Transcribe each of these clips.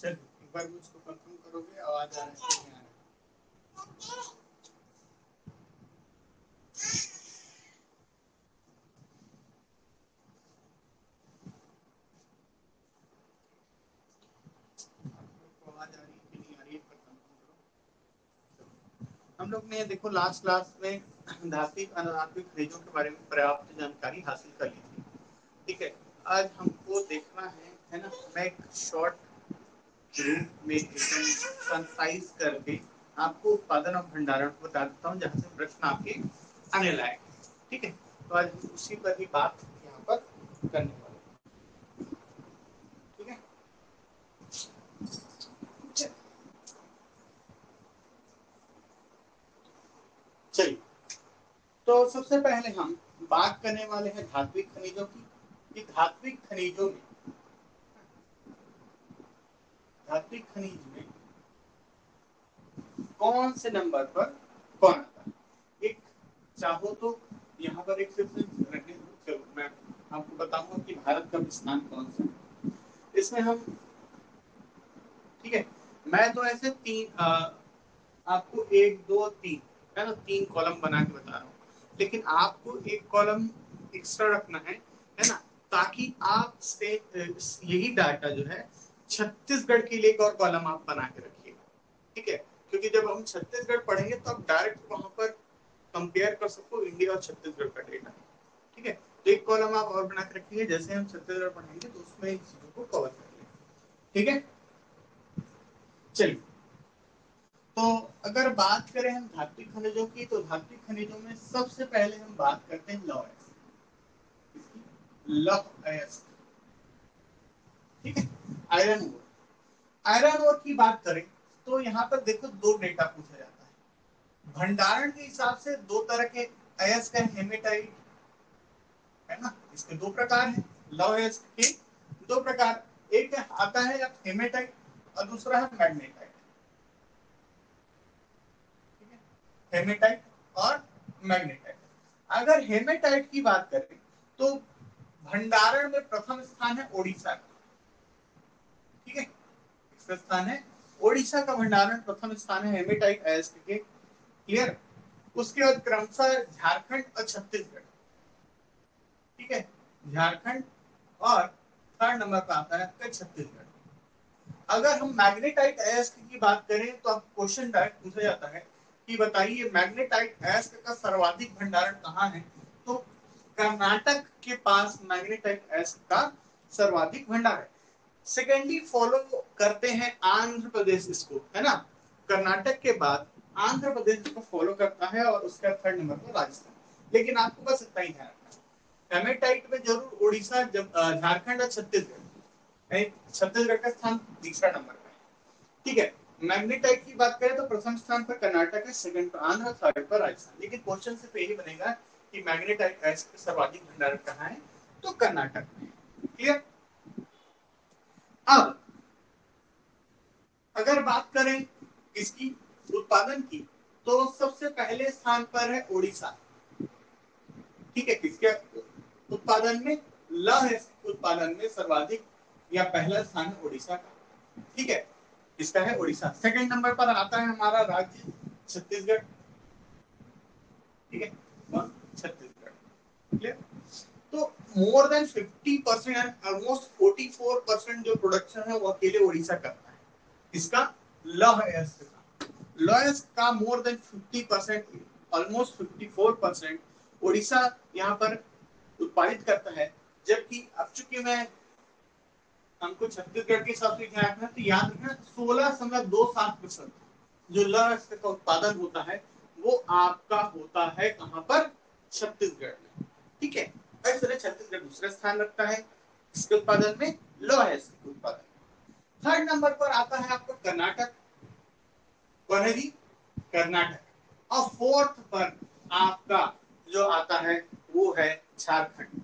चलिए एक बार मुझको कंफर्म करोगे, आवाज आ रहा है कि नहीं आ रहा है? आवाज आ रही है कि नहीं आ रही है, पर कंफर्म करो। हम लोग ने देखो लास्ट क्लास में धात्विक अनात्विक खनिजों के बारे में पर्याप्त जानकारी हासिल कर ली थी। ठीक है, आज हमको देखना है ना। मैं एक शॉर्ट रूप में एकदम कंसाइज करके आपको उत्पादन और भंडारण को बता देता हूँ, जहाँ से प्रश्न आपके आने लायक है। ठीक है, तो आज हम उसी पर ही बात यहाँ पर करने वाले हैं। ठीक है, चलिए तो सबसे पहले हम बात करने वाले हैं धात्विक खनिजों की। कि धात्विक खनिजों में, धात्विक खनिज में कौन से नंबर पर कौन आता है। एक चाहो तो यहाँ पर एक सिर्फ रखने दो, चलो मैं आपको बताऊंगा कि भारत का स्थान कौन सा है इसमें हम। ठीक है, मैं तो ऐसे आपको एक दो तीन है ना, तीन कॉलम बना के बता रहा हूँ, लेकिन आपको एक कॉलम एक्स्ट्रा रखना है ना, ताकि आप से यही डाटा जो है छत्तीसगढ़ के लिए एक और कॉलम आप बना के रखिएगा। ठीक है, क्योंकि जब हम छत्तीसगढ़ पढ़ेंगे तो आप डायरेक्ट वहां पर कंपेयर कर सको इंडिया और छत्तीसगढ़ का डेटा। ठीक है, तो एक कॉलम आप और बना के रखिए, जैसे हम छत्तीसगढ़ पढ़ेंगे तो उसमें इन चीजों को कवर कर लेंगे। ठीक है, चलिए तो अगर बात करें हम धात्विक खनिजों की, तो धात्विक खनिजों में सबसे पहले हम बात करते हैं लौह अयस्क। ठीक है, आयरन ओर। आयरन ओर की बात करें तो यहाँ पर देखो दो डेटा पूछा जाता है। भंडारण के हिसाब से दो तरह के अयस्क है, हेमेटाइट है ना, इसके दो प्रकार हैं। लौह अयस्क के दो प्रकार, एक आता है हेमेटाइट और दूसरा है मैग्नेटाइट। हेमेटाइट और मैग्नेटाइट। अगर हेमेटाइट की बात करें तो भंडारण में प्रथम स्थान है ओडिशा का। ठीक है, इसका स्थान है ओडिशा का, भंडारण प्रथम स्थान है हेमेटाइट अयस्क के। क्लियर, उसके बाद क्रमशः झारखंड और छत्तीसगढ़। ठीक है, झारखंड और थर्ड नंबर पर आता है आपका छत्तीसगढ़। अगर हम मैग्नेटाइट अयस्क की बात करें तो अब क्वेश्चन डायरेक्ट पूछा जाता है कि बताइए मैग्नेटाइट अयस्क का सर्वाधिक भंडारण कहाँ है। तो कर्नाटक के पास मैग्नेटाइट अयस्क का सर्वाधिक भंडार है। सेकेंडली फॉलो करते हैं आंध्र प्रदेश, इसको है ना, कर्नाटक के बाद आंध्र प्रदेश को फॉलो करता है और उसका थर्ड नंबर पर राजस्थान। लेकिन आपको बस इतना ही ध्यान रखना, हेमेटाइट में जरूर उड़ीसा, झारखंड और छत्तीसगढ़, छत्तीसगढ़ का स्थान तीसरा नंबर पर है। ठीक है, मैग्नेटाइट की बात करें तो प्रथम स्थान पर कर्नाटक है, सेकंड पर आंध्र, थर्ड पर राजस्थान। लेकिन क्वेश्चन से यही बनेगा कि मैग्नेटाइट अयस्क सर्वाधिक भंडारण कहाँ है, तो कर्नाटक में। क्लियर, अब अगर बात करें इसकी उत्पादन की, तो सबसे पहले स्थान पर है ओडिशा। ठीक है, किसके उत्पादन में, लौह उत्पादन में सर्वाधिक या पहला स्थान है ओडिशा का। ठीक है, इसका है ओडिशा। सेकंड नंबर पर आता है हमारा राज्य छत्तीसगढ़। ठीक है, छत्तीसगढ़। क्लियर, तो मोर देन 50% एंड ऑलमोस्ट 44% जो प्रोडक्शन है वो अकेले ओडिशा करता है। इसका लौह अयस्क का, लौह अयस्क का मोर देन 50%, ऑलमोस्ट 54% ओडिशा यहाँ पर उत्पादित करता है। जबकि अब चूंकि मैं हमको छत्तीसगढ़ के हिसाब से ध्यान रखना, तो याद रखना 16.27% जो लौह अयस्क का उत्पादन होता है वो आपका होता है कहां पर, छत्तीसगढ़ में। ठीक है, इस तरह छत्तीसगढ़ दूसरा स्थान रखता है इसके उत्पादन में, लौह अयस्क के उत्पादन। थर्ड नंबर पर आता है आपका कर्नाटक, कौन है जी, कर्नाटक। और फोर्थ पर आपका जो आता है वो है झारखंड।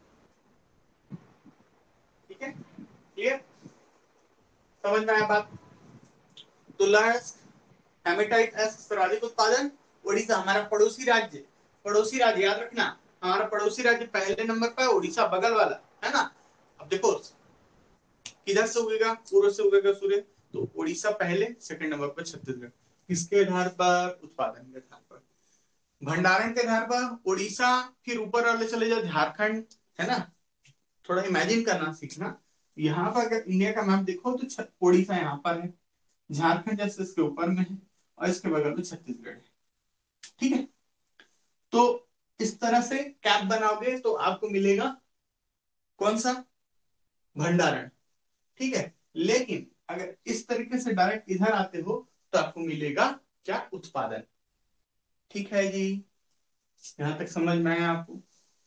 ठीक है, क्लियर, समझ में आया बात। तो लौह हेमेटाइट अयस्क सर्वाधिक उत्पादन ओडिशा, हमारा पड़ोसी राज्य, पड़ोसी राज्य याद रखना, हमारा पड़ोसी राज्य पहले नंबर पर ओडिशा, बगल वाला है ना। अब देखो किधर से उगेगा, पूर्व से उगेगा सूर्य, तो उड़ीसा पहले, सेकंड नंबर पर छत्तीसगढ़। किसके आधार पर, उत्पादन के आधार पर। भंडारण के आधार पर उड़ीसा, फिर ऊपर वाले चले जाओ झारखंड, है ना। थोड़ा इमेजिन करना सीखना, यहाँ पर अगर इंडिया का मैप देखो तो उड़ीसा यहाँ पर है, झारखंड जैसे इसके ऊपर में है, और इसके बगल में छत्तीसगढ़ है। ठीक है, तो इस तरह से कैप बनाओगे तो आपको मिलेगा कौन सा, भंडारण। ठीक है, लेकिन अगर इस तरीके से डायरेक्ट इधर आते हो तो आपको मिलेगा क्या, उत्पादन। ठीक है जी, यहां तक समझ में आया आपको।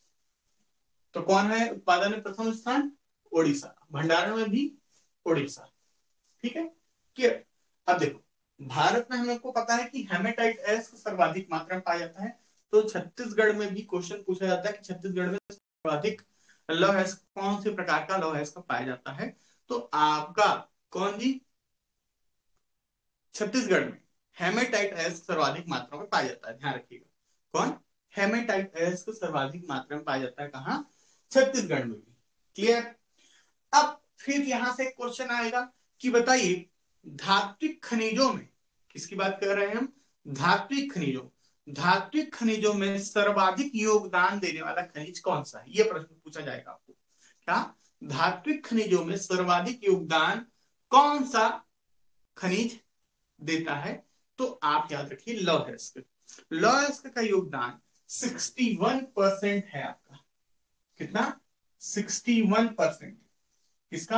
तो कौन है उत्पादन में प्रथम स्थान, ओडिशा, भंडारण में भी ओडिशा। ठीक है, क्लियर। अब देखो, भारत में हम लोग को पता है कि हेमेटाइट एस सर्वाधिक मात्रा में पाया जाता है, तो छत्तीसगढ़ में भी क्वेश्चन पूछा जाता है कि छत्तीसगढ़ में सर्वाधिक लौह अयस्क कौन से प्रकार का लौह अयस्क पाया जाता है। तो आपका कौन जी, छत्तीसगढ़ में हेमेटाइट अयस्क सर्वाधिक मात्रा में पाया जाता है, ध्यान रखिएगा। कौन, हेमेटाइट अयस्क सर्वाधिक मात्रा में पाया जाता है, कहां, छत्तीसगढ़ में भी। क्लियर। अब फिर यहां से क्वेश्चन आएगा कि बताइए धात्विक खनिजों में, किसकी बात कर रहे हैं हम, धात्विक खनिजों, धात्विक खनिजों में सर्वाधिक योगदान देने वाला खनिज कौन सा है, यह प्रश्न पूछा जाएगा आपको। क्या, धात्विक खनिजों में सर्वाधिक योगदान कौन सा खनिज देता है, तो आप याद रखिए लौह अयस्क। लौह अयस्क का योगदान 61% है आपका, कितना, 61% किसका,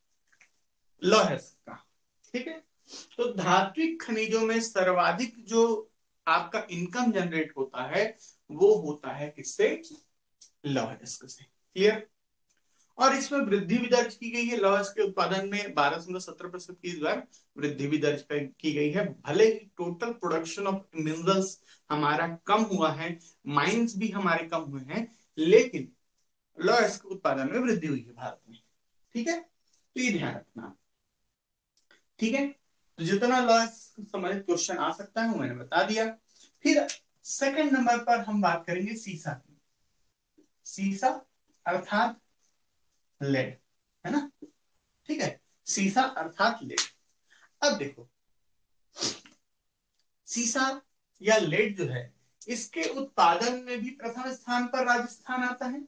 लौह अयस्क का। ठीक है, तो धात्विक खनिजों में सर्वाधिक जो आपका इनकम जनरेट होता है वो होता है किससे, लौह अयस्क से। क्लियर। और इसमें वृद्धि भी दर्ज की गई है, लौह अयस्क के उत्पादन में 12.17% की दर वृद्धि भी दर्ज की गई है। भले ही टोटल प्रोडक्शन ऑफ मिनरल्स हमारा कम हुआ है, माइंस भी हमारे कम हुए हैं, लेकिन लौह अयस्क उत्पादन में वृद्धि हुई है भारत में। ठीक है, तो ये ध्यान रखना। ठीक है, तो जितना लॉ संबंधित क्वेश्चन आ सकता है वो मैंने बता दिया। फिर सेकंड नंबर पर हम बात करेंगे सीसा की। सीसा अर्थात लेड, है ना। ठीक है, सीसा अर्थात लेड। अब देखो, सीसा या लेड जो है, इसके उत्पादन में भी प्रथम स्थान पर राजस्थान आता है,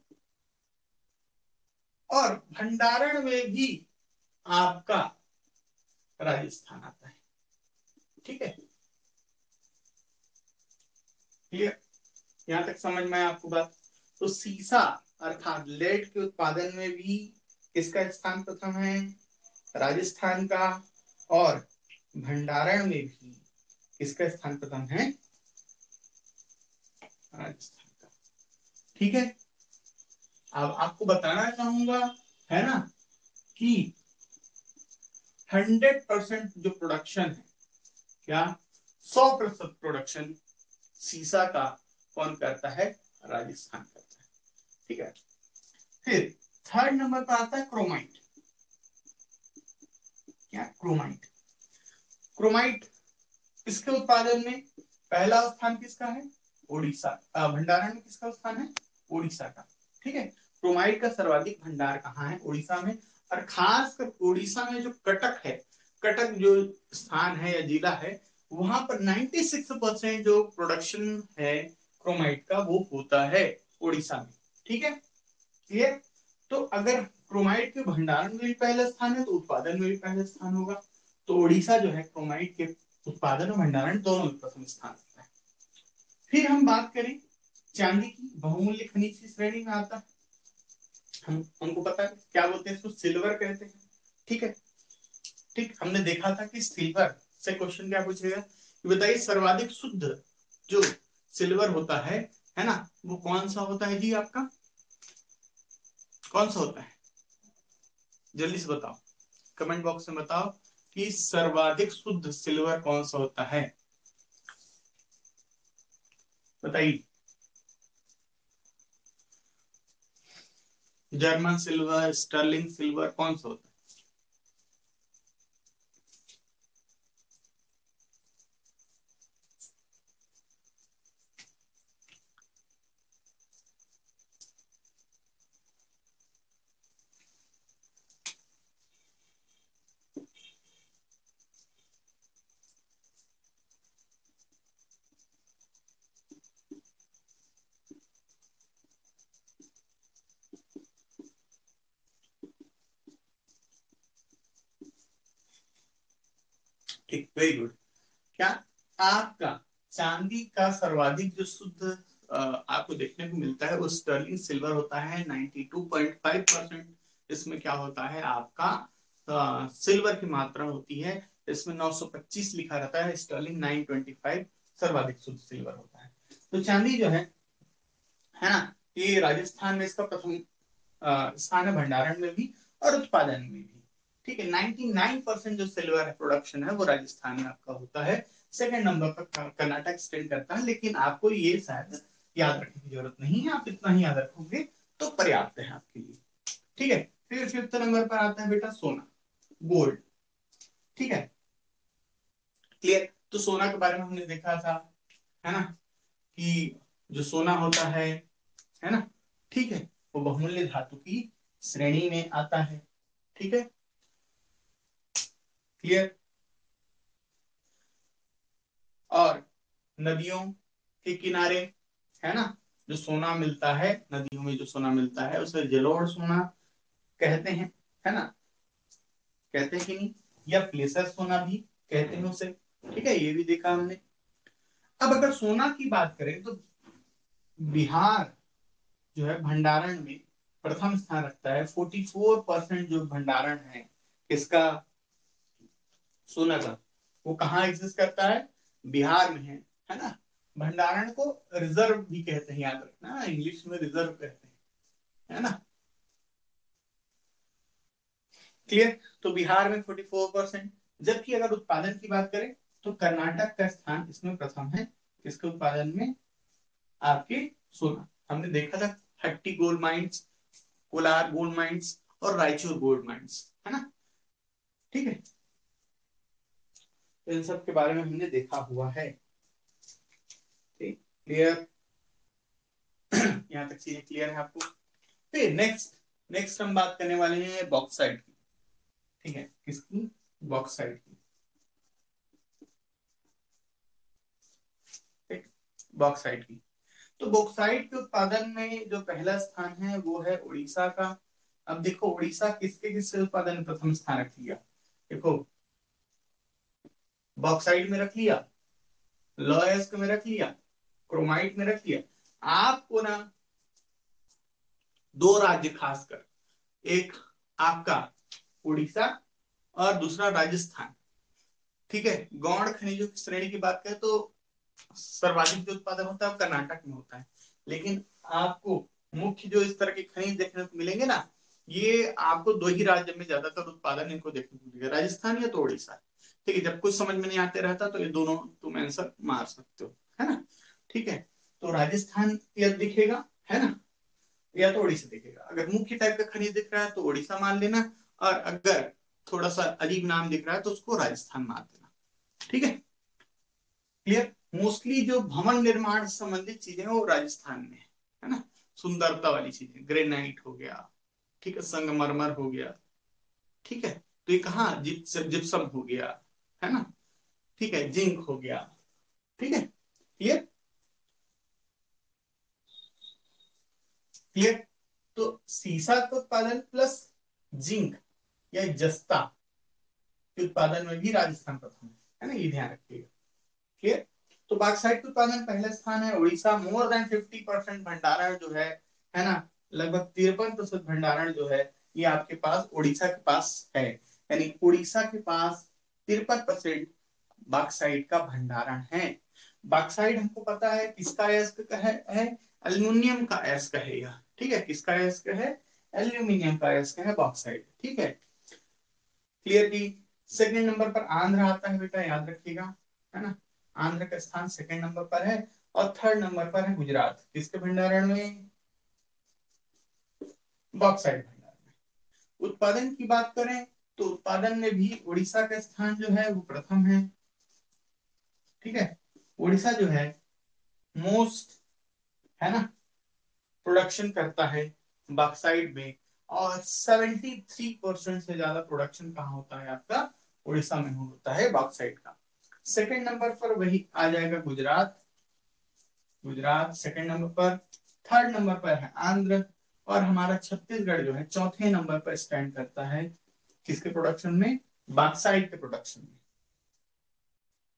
और भंडारण में भी आपका राजस्थान आता है। ठीक है, क्लियर, यहां तक समझ में आया आपको बात। तो सीसा अर्थात लेड के उत्पादन में भी किसका स्थान प्रथम है, राजस्थान का, और भंडारण में भी किसका स्थान प्रथम है, राजस्थान का। ठीक है, अब आपको बताना चाहूंगा, है ना, कि 100% जो प्रोडक्शन है, क्या, 100% प्रोडक्शन सीसा का कौन करता है, राजस्थान करता है। ठीक है, फिर थर्ड नंबर पर आता है क्रोमाइट। क्या, क्रोमाइट। क्रोमाइट, इसके उत्पादन में पहला स्थान किसका है, ओडिशा। भंडारण में किसका स्थान है, ओडिशा का। ठीक है, क्रोमाइट का सर्वाधिक भंडार कहाँ है, ओडिशा में। और खासकर ओडिशा में जो कटक है, कटक जो स्थान है या जिला है, वहां पर 96% जो प्रोडक्शन है क्रोमाइट का वो होता है ओडिशा में। ठीक है, क्लियर। तो अगर क्रोमाइट के भंडारण में भी पहला स्थान है तो उत्पादन में भी पहला स्थान होगा। तो ओडिशा जो है क्रोमाइट के उत्पादन और भंडारण दोनों में प्रथम स्थान रखता है। फिर हम बात करें चांदी की, बहुमूल्य खनिज की श्रेणी में आता है। हमको पता है क्या बोलते हैं इसको, सिल्वर कहते हैं। ठीक है, ठीक, हमने देखा था कि सिल्वर से क्वेश्चन क्या पूछेगा कि बताइए सर्वाधिक शुद्ध जो सिल्वर होता है ना, वो कौन सा होता है जी आपका, कौन सा होता है, जल्दी से बताओ, कमेंट बॉक्स में बताओ कि सर्वाधिक शुद्ध सिल्वर कौन सा होता है, बताइए। जर्मन सिल्वर, स्टर्लिंग सिल्वर, कौन सा होता है। ठीक, वेरी गुड। क्या आपका चांदी का सर्वाधिक जो शुद्ध आपको देखने को मिलता है वो स्टर्लिंग सिल्वर होता है 92.5%। इसमें क्या होता है आपका सिल्वर की मात्रा होती है, इसमें 925 लिखा रहता है, स्टर्लिंग 925 सर्वाधिक शुद्ध सिल्वर होता है। तो चांदी जो है ना, ये राजस्थान में इसका प्रथम स्थान है, भंडारण में भी और उत्पादन में भी। ठीक है, 99% जो सिल्वर प्रोडक्शन है वो राजस्थान में आपका होता है। सेकंड नंबर पर कर्नाटक स्टैंड करता है, लेकिन आपको ये शायद याद रखने की जरूरत नहीं है, आप इतना ही याद रखोगे तो पर्याप्त है आपके लिए। ठीक है, फिर फिफ्थ नंबर पर आता है बेटा सोना, गोल्ड। ठीक है, क्लियर। तो सोना के बारे में हमने देखा था, है ना, कि जो सोना होता है ना, ठीक है, वो बहुमूल्य धातु की श्रेणी में आता है। ठीक है, क्लियर। और नदियों के किनारे, है ना, जो सोना मिलता है, नदियों में जो सोना मिलता है उसे जलोढ़ सोना कहते हैं, है ना, कहते हैं कि नहीं, या प्लेसर सोना भी कहते हैं उसे। ठीक है, ये भी देखा हमने। अब अगर सोना की बात करें तो बिहार जो है भंडारण में प्रथम स्थान रखता है। 44% जो भंडारण है इसका सोना का, वो कहाँ एग्जिस्ट करता है, बिहार में है ना। भंडारण को रिजर्व भी कहते हैं, याद रखना, इंग्लिश में रिजर्व कहते हैं, है ना, क्लियर। तो बिहार में 44%। जबकि अगर उत्पादन की बात करें तो कर्नाटक का स्थान इसमें प्रथम है, इसके उत्पादन में आपके सोना। हमने देखा था Hutti gold mines, Kolar gold mines और रायचूर गोल्ड माइंस, है ना। ठीक है, तो इन सब के बारे में हमने देखा हुआ है। ठीक, क्लियर। यहाँ तक चीजें क्लियर है आपको। फिर नेक्स्ट नेक्स्ट हम बात करने वाले हैं बॉक्साइट की। ठीक है, किसकी, बॉक्साइट की। ठीक, बॉक्साइट की। तो बॉक्साइट के उत्पादन में जो पहला स्थान है वो है उड़ीसा का। अब देखो उड़ीसा किसके किसके उत्पादन में प्रथम स्थान रख लिया, देखो बॉक्साइट में रख लिया, लॉयस्क में रख लिया, क्रोमाइट में रख लिया। आपको ना दो राज्य खासकर, एक आपका उड़ीसा और दूसरा राजस्थान। ठीक है, गौण खनिजों की श्रेणी की बात करें तो सर्वाधिक जो उत्पादन होता है कर्नाटक में होता है, लेकिन आपको मुख्य जो इस तरह के खनिज देखने को मिलेंगे ना, ये आपको दो ही राज्य में ज्यादातर उत्पादन इनको देखने को मिलेगा, राजस्थान या तो उड़ीसा। ठीक है, जब कुछ समझ में नहीं आते रहता तो ये दोनों तुम आंसर मार सकते हो, है ना। ठीक है, तो राजस्थान या दिखेगा, है ना, या तो उड़ीसा दिखेगा। अगर मुख्य टाइप का खनिज दिख रहा है तो उड़ीसा मान लेना, और अगर थोड़ा सा अजीब नाम दिख रहा है तो उसको राजस्थान मान देना। ठीक है, क्लियर। मोस्टली जो भवन निर्माण से संबंधित चीजें हैं वो राजस्थान में है ना, सुंदरता वाली चीजें, ग्रेनाइट हो गया, ठीक है, संगमरमर हो गया, ठीक है, तो ये कहाँ, जिप्सम हो गया, है ना, ठीक है, जिंक हो गया। ठीक है, क्लियर, क्लियर। तो सीसा का उत्पादन प्लस जिंक या जस्ता के उत्पादन में भी राजस्थान प्रथम है ना, ये ध्यान रखिएगा। क्लियर। तो बॉक्साइट के उत्पादन पहला स्थान है उड़ीसा, मोर देन 50% भंडारण जो है ना, लगभग 53% भंडारण जो है ये आपके पास उड़ीसा के पास है। यानी उड़ीसा के पास 53% बॉक्साइट का भंडारण है। बॉक्साइट हमको पता है किसका अयस्क है, एल्यूमिनियम का अयस्क है यह। ठीक है, किसका अयस्क है, एल्यूमिनियम का अयस्क है बॉक्साइट। ठीक है, क्लियर की। सेकंड नंबर पर आंध्र आता है बेटा, याद रखिएगा, है ना, आंध्र का स्थान सेकंड नंबर पर है। और थर्ड नंबर पर है गुजरात, किसके भंडारण में, बॉक्साइट भंडारण में। उत्पादन की बात करें तो उत्पादन में भी उड़ीसा का स्थान जो है वो प्रथम है। ठीक है, उड़ीसा जो है मोस्ट, है ना, प्रोडक्शन करता है बॉक्साइट में, और 73% से ज्यादा प्रोडक्शन कहाँ होता है आपका, उड़ीसा में होता है बॉक्साइट का। सेकंड नंबर पर वही आ जाएगा गुजरात, गुजरात सेकंड नंबर पर। थर्ड नंबर पर है आंध्र, और हमारा छत्तीसगढ़ जो है चौथे नंबर पर स्टैंड करता है, किसके प्रोडक्शन में, बॉक्साइट के प्रोडक्शन में।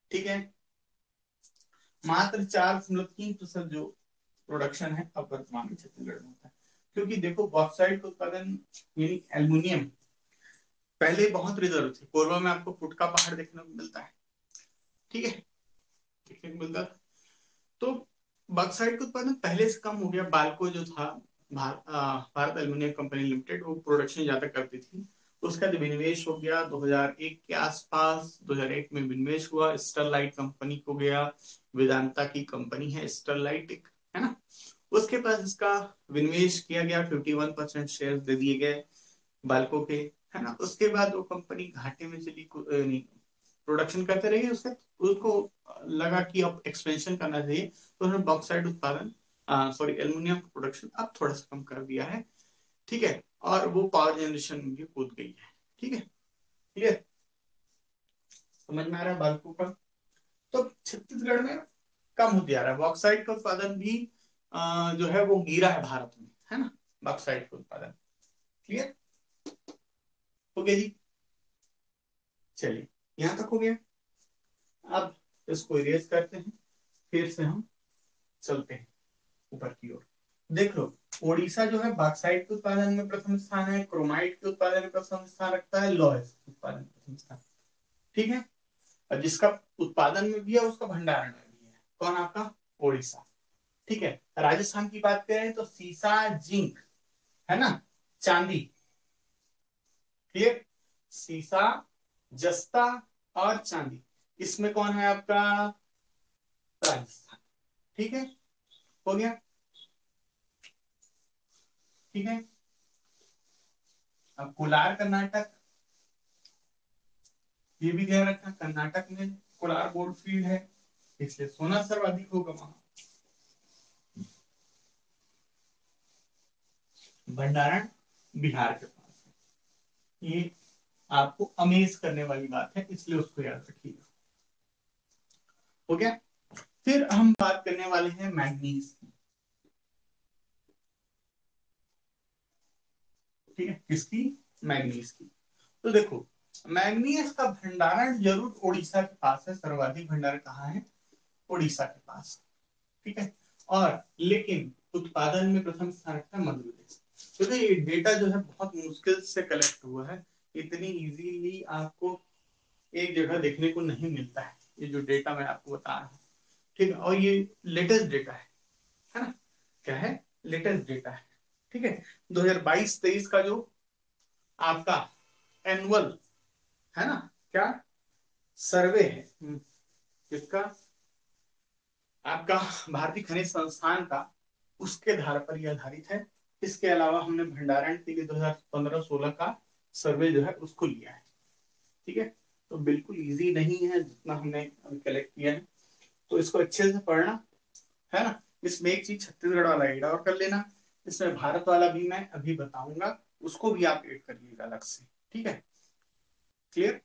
ठीक है, मात्र 4.3% जो प्रोडक्शन है अब वर्तमान में छत्तीसगढ़ में होता है। क्योंकि देखो बॉक्साइट का उत्पादन यानी एल्युमिनियम पहले बहुत रिजर्व थे, कोरबा में आपको फुटका पहाड़ देखने को मिलता है, ठीक है, देखने को मिलता है। तो बॉक्साइट का उत्पादन पहले से कम हो गया। बाल्को जो था भारत एल्युमिनियम कंपनी लिमिटेड, वो प्रोडक्शन ज्यादा करती थी। उसका जो विनिवेश हो गया 2001 के आसपास, 2001 में विनिवेश हुआ, स्टरलाइट कंपनी को गया, वेदांता की कंपनी है स्टरलाइट, है ना, उसके पास इसका विनिवेश किया गया, 51% शेयर दे दिए गए बाल्को के, है ना। उसके बाद वो कंपनी घाटे में चली, प्रोडक्शन करते रही, उससे उसको लगा कि अब एक्सपेंशन करना चाहिए, तो उन्होंने बॉक्साइट उत्पादन सॉरी एल्युमिनियम प्रोडक्शन अब थोड़ा सा कम कर दिया है, ठीक है, और वो पावर जनरेशन में भी कूद गई है, ठीक है, क्लियर, समझ में आ रहा है बाल्को का। तो छत्तीसगढ़ में कम होती जा रहा है बॉक्साइट का उत्पादन भी, जो है वो गिरा है भारत में, है ना, बॉक्साइट का उत्पादन, क्लियर हो गया जी। चलिए यहां तक हो गया, अब इसको इरेज करते हैं, फिर से हम चलते हैं ऊपर की ओर। देख लो, ओडिशा जो है बॉक्साइट के उत्पादन में प्रथम स्थान है, क्रोमाइट के उत्पादन में प्रथम स्थान रखता है, लौह उत्पादन में प्रथम स्थान, ठीक है, और जिसका उत्पादन में भी है उसका भंडारण में भी है, कौन आपका ओडिशा, ठीक है। राजस्थान की बात करें तो सीसा, जिंक, है ना, चांदी, क्लियर, सीसा, जस्ता और चांदी, इसमें कौन है आपका राजस्थान, ठीक है, हो गया, ठीक है। अब कोलार कर्नाटक, ये भी ध्यान रखना, कर्नाटक में कोलार गोल्ड फील्ड है, इसलिए सोना सर्वाधिक होगा वहां। भंडारण बिहार के पास है, ये आपको अमेज करने वाली बात है, इसलिए उसको याद रखिएगा, हो गया। फिर हम बात करने वाले हैं मैग्नीज की, ठीक है, किसकी, मैग्नीज की। तो देखो, मैग्नीज का भंडारण जरूर उड़ीसा के पास है, सर्वाधिक भंडारण कहाँ है, उड़ीसा के पास, ठीक है, और लेकिन उत्पादन में प्रथम स्थान रखता है मध्य प्रदेश। तो ये डेटा जो है बहुत मुश्किल से कलेक्ट हुआ है, इतनी इजीली आपको एक जगह देखने को नहीं मिलता है, ये जो डेटा मैं आपको बता रहा हूँ, ठीक है, और ये लेटेस्ट डेटा है ना, क्या है, लेटेस्ट डेटा है, ठीक है। 2022-23 का जो आपका एनुअल, है ना, क्या सर्वे है, जिसका आपका भारतीय खनिज संस्थान का, उसके आधार पर यह आधारित है। इसके अलावा हमने भंडारण के लिए 2015-16 का सर्वे जो है उसको लिया है, ठीक है। तो बिल्कुल इजी नहीं है जितना हमने कलेक्ट किया है, तो इसको अच्छे से पढ़ना, है ना। इसमें एक चीज छत्तीसगढ़ वाला एड और कर लेना, इसमें भारत वाला भी मैं अभी बताऊंगा, उसको भी आप एड करिएगा अलग से, ठीक है, क्लियर,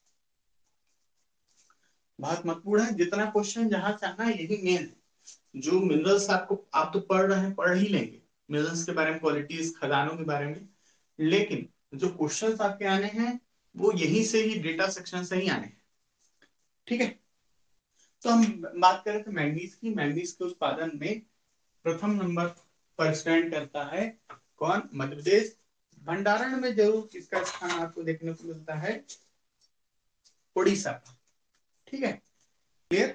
बहुत महत्वपूर्ण है, जितना क्वेश्चन जहां से आना यही मेन है। जो मिनरल्स आपको, आप तो पढ़ रहे हैं, पढ़ ही लेंगे मिनरल्स के बारे में, क्वालिटीज, खदानों के बारे में, लेकिन जो क्वेश्चंस आपके आने हैं वो यहीं से ही, डेटा सेक्शन से ही आने हैं, ठीक है। तो हम बात करें तो मैंगनीज की, मैंगनीज के उत्पादन में प्रथम नंबर पर स्टैंड करता है कौन, मध्य प्रदेश। भंडारण में जरूर किसका स्थान आपको देखने को मिलता है, उड़ीसा का, ठीक है, क्लियर।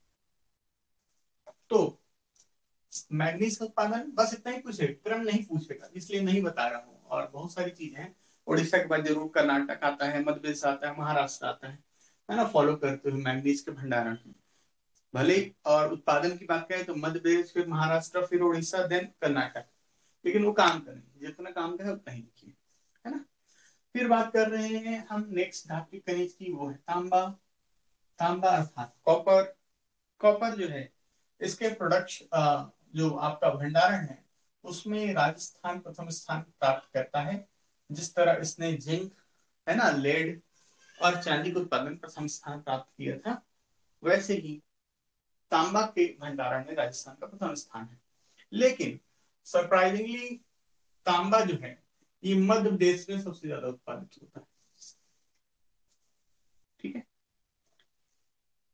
तो मैग्नीज का उत्पादन बस इतना ही पूछेगा, क्रम नहीं पूछेगा, इसलिए नहीं बता रहा हूँ, और बहुत सारी चीजें हैं। उड़ीसा के बाद जरूर कर्नाटक आता है, मध्य प्रदेश आता है, महाराष्ट्र आता है ना, फॉलो करते हुए मैग्नीज के भंडारण में भले। और उत्पादन की बात करें तो मध्य प्रदेश, फिर महाराष्ट्र, फिर उड़ीसा, देन कर्नाटक, लेकिन वो काम करें, जितना काम करें उतना ही लिखिए, है ना। फिर बात कर रहे हैं हम नेक्स्ट धात्विक खनिज की, वो है तांबा। तांबा अर्थात कॉपर। कॉपर जो है, इसके प्रोडक्ट जो आपका भंडारण है उसमें राजस्थान प्रथम स्थान प्राप्त करता है। जिस तरह इसने जिंक, है ना, लेड और चांदी के उत्पादन प्रथम स्थान प्राप्त किया था, वैसे ही तांबा के भंडारण में राजस्थान का प्रथम स्थान है। लेकिन सरप्राइजिंगली तांबा जो है ये मध्य प्रदेश में सबसे ज्यादा उत्पादित होता है, ठीक है।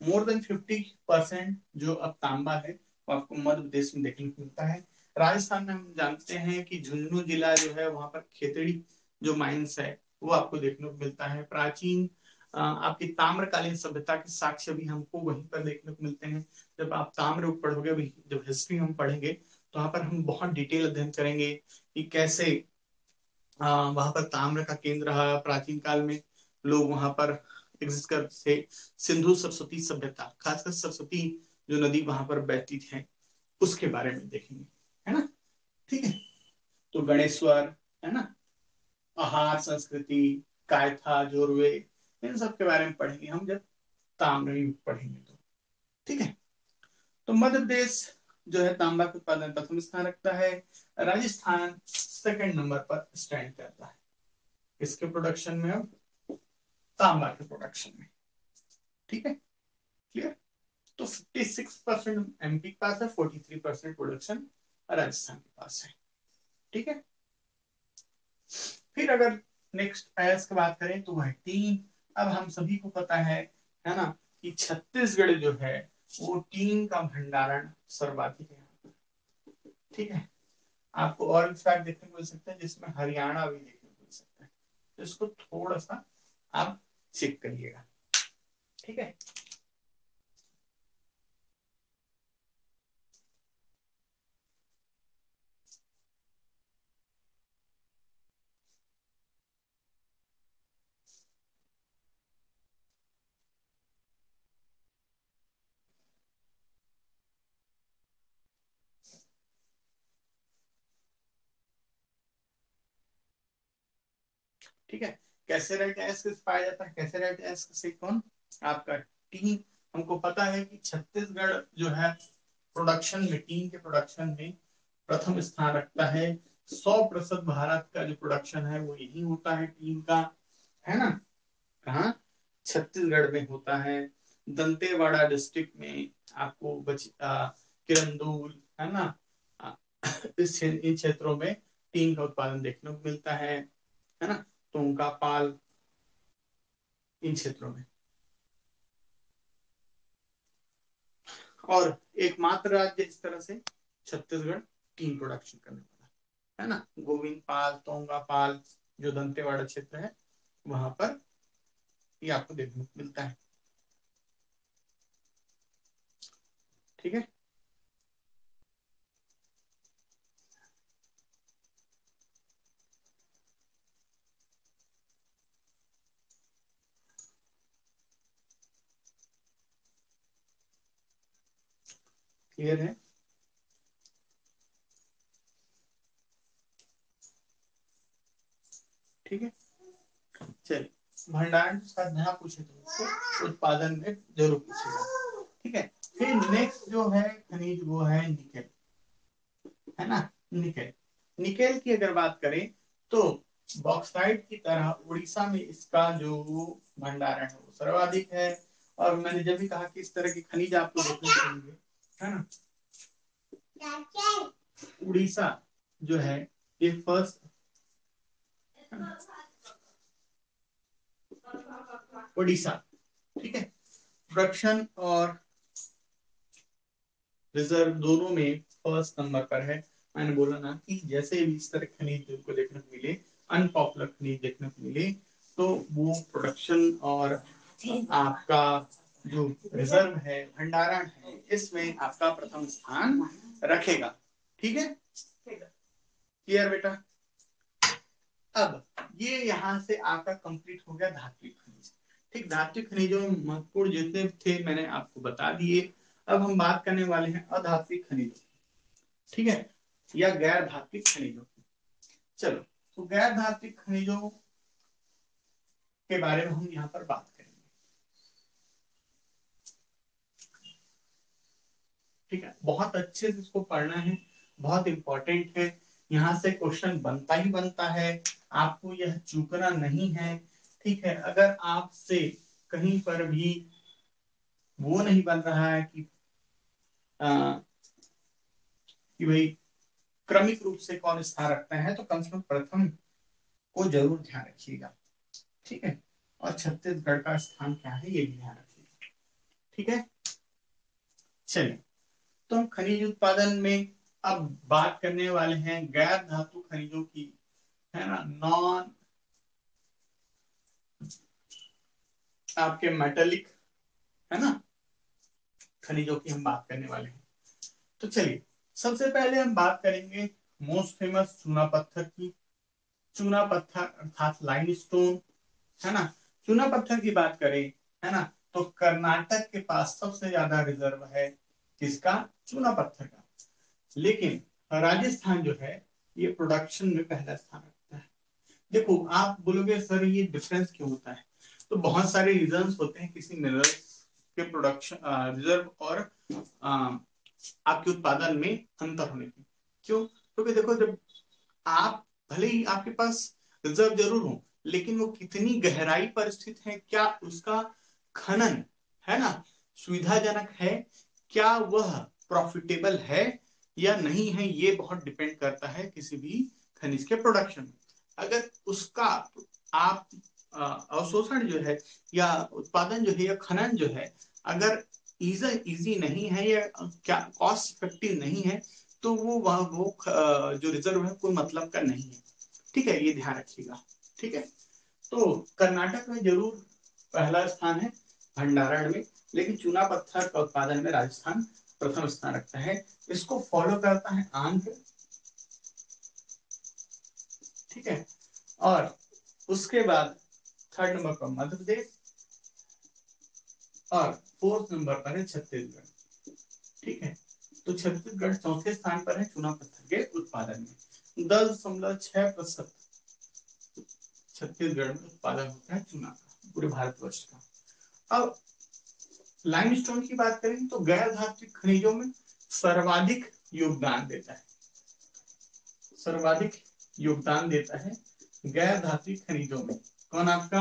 मोर देन 50% जो अब तांबा है वो आपको मध्य प्रदेश में देखने को मिलता है। राजस्थान में हम जानते हैं कि झुंझुनू जिला जो है वहां पर खेतड़ी जो माइंस है वो आपको देखने को मिलता है। प्राचीन आपकी ताम्रकालीन सभ्यता के साक्ष्य भी हमको वहीं पर देखने को मिलते हैं। जब आप ताम्र पढ़ोगे, जब हिस्ट्री हम पढ़ेंगे तो वहां पर हम बहुत डिटेल अध्ययन करेंगे कि कैसे वहां पर ताम्र का केंद्र रहा प्राचीन काल में, लोग वहां पर एग्जिस्ट कर थे। सिंधु सरस्वती सभ्यता, खासकर सरस्वती जो नदी वहां पर बहती है उसके बारे में देखेंगे, है ना। ठीक है, तो गणेश्वर, है ना, आहार संस्कृति, कायथा, जोरवे, इन सब के बारे में पढ़ेंगे हम जब ताम्र युग पढ़ेंगे तो। ठीक है, तो मध्य प्रदेश जो है तांबा के उत्पादन प्रथम स्थान रखता है। राजस्थान सेकंड नंबर पर स्टैंड करता है इसके प्रोडक्शन में, अब तांबा के प्रोडक्शन में। ठीक है, क्लियर। तो 56% एमपी के पास है, 43% प्रोडक्शन राजस्थान के पास है। ठीक है, फिर अगर नेक्स्ट अयस्क की बात करें तो वह टीन। अब हम सभी को पता है ना, कि छत्तीसगढ़ जो है वो टीन का भंडारण सर्वाधिक है। ठीक है, आपको और फैक्ट देखने को मिल सकता है जिसमें हरियाणा भी देखने को मिल सकता है, तो इसको थोड़ा सा आप चेक करिएगा। ठीक है, ठीक है। कैसेराइट अयस्क पाया जाता है, कैसेराइट अयस्क से कौन, आपका टीन। हमको पता है कि छत्तीसगढ़ जो है प्रोडक्शन में, टीन के प्रोडक्शन में प्रथम स्थान रखता है। 100% भारत का जो प्रोडक्शन है वो यही होता है टीन का, है ना। कहा, छत्तीसगढ़ में होता है। दंतेवाड़ा डिस्ट्रिक्ट में आपको किरंदुल, है ना, इन क्षेत्रों में टीन का उत्पादन देखने को मिलता है ना। तो उनका पाल, इन क्षेत्रों में। और एकमात्र राज्य इस तरह से छत्तीसगढ़ टीन प्रोडक्शन करने वाला, है ना। गोविंद पाल, तोंगा पाल जो दंतेवाड़ा क्षेत्र है वहां पर ये आपको देखने को मिलता है। ठीक है, क्लियर है। ठीक है, चलिए, भंडारण के साथ जहाँ पूछे तो उसको उत्पादन में जरूर पूछेगा। ठीक है, फिर नेक्स्ट जो है खनिज वो है निकेल, है ना। निकेल, निकेल की अगर बात करें तो बॉक्साइट की तरह उड़ीसा में इसका जो भंडारण है वो सर्वाधिक है। और मैंने जब भी कहा कि इस तरह की खनिज आपको देखने को मिलेंगे, है ना। उड़ीसा जो है ये फर्स्ट, उड़ीसा, ठीक है, प्रोडक्शन और रिजर्व दोनों में फर्स्ट नंबर पर है। मैंने बोला ना कि जैसे भी इस तरह खनिज को देखने को मिले, अनपॉपुलर खनिज देखने को मिले, तो वो प्रोडक्शन और आपका जो रिजर्व है, भंडारण है, इसमें आपका प्रथम स्थान रखेगा। ठीक है, क्लियर बेटा। अब ये यहाँ से आपका कंप्लीट हो गया धात्विक खनिज। ठीक, धात्विक खनिजों में महत्वपूर्ण जितने थे मैंने आपको बता दिए। अब हम बात करने वाले हैं अधात्विक खनिजों, ठीक है, या गैर धात्विक खनिजों। चलो, तो गैर धात्विक खनिजों के बारे में हम यहाँ पर बात करेंगे। ठीक है, बहुत अच्छे से इसको पढ़ना है, बहुत इंपॉर्टेंट है। यहाँ से क्वेश्चन बनता ही बनता है, आपको यह चूकना नहीं है। ठीक है, अगर आपसे कहीं पर भी वो नहीं बन रहा है आ, कि भाई क्रमिक रूप से कौन स्थान रखता है, तो कम से कम प्रथम को जरूर ध्यान रखिएगा। ठीक है, और छत्तीसगढ़ का स्थान क्या है ये भी ध्यान रखिएगा। ठीक है, चलिए तो हम खनिज उत्पादन में अब बात करने वाले हैं गैर धातु खनिजों की, है ना, नॉन आपके मेटेलिक, है ना, खनिजों की हम बात करने वाले हैं। तो चलिए सबसे पहले हम बात करेंगे मोस्ट फेमस चूना पत्थर की। चूना पत्थर अर्थात लाइमस्टोन, है ना। चूना पत्थर की बात करें, है ना, तो कर्नाटक के पास सबसे ज्यादा रिजर्व है किसका, चूना पत्थर का। लेकिन राजस्थान जो है ये प्रोडक्शन में पहला स्थान रखता है। देखो आप बोलोगे सर ये डिफरेंस क्यों होता है, तो बहुत सारे रीजंस होते हैं किसी मिनरल्स के प्रोडक्शन रिजर्व और आपके उत्पादन में अंतर होने की। क्यों, क्योंकि देखो जब आप भले ही आपके पास रिजर्व जरूर हो, लेकिन वो कितनी गहराई पर स्थित है, क्या उसका खनन, है ना, सुविधाजनक है, क्या वह प्रॉफिटेबल है या नहीं है, ये बहुत डिपेंड करता है किसी भी खनिज के प्रोडक्शन में। अगर उसका आप अवशोषण जो है या उत्पादन जो है या खनन जो है अगर इजी नहीं है या क्या कॉस्ट इफेक्टिव नहीं है, तो वो जो रिजर्व है कोई मतलब का नहीं है। ठीक है, ये ध्यान रखिएगा। ठीक है, तो कर्नाटक में जरूर पहला स्थान है भंडारण में, लेकिन चूना पत्थर का उत्पादन में राजस्थान प्रथम स्थान रखता है। इसको फॉलो करता है आंध्र, ठीक है, और उसके बाद थर्ड नंबर पर मध्य प्रदेश और फोर्थ नंबर पर है छत्तीसगढ़। ठीक है, तो छत्तीसगढ़ चौथे स्थान पर है चूना पत्थर के उत्पादन में। 10.6% छत्तीसगढ़ में उत्पादन होता है चूना का पूरे भारतवर्ष का। अब लाइमस्टोन की बात करें तो गैर धात्विक खनिजों में सर्वाधिक योगदान देता है, सर्वाधिक योगदान देता है गैर धात्विक खनिजों में कौन, आपका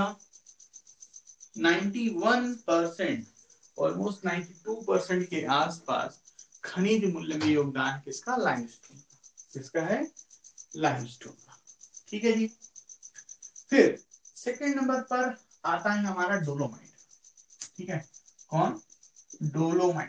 91%, ऑलमोस्ट 92% के आसपास खनिज मूल्य में योगदान किसका, लाइमस्टोन का। किसका है, लाइमस्टोन का। ठीक है जी। फिर सेकंड नंबर पर आता है हमारा डोलोमाइट। ठीक है, कौन, डोलोमाइट।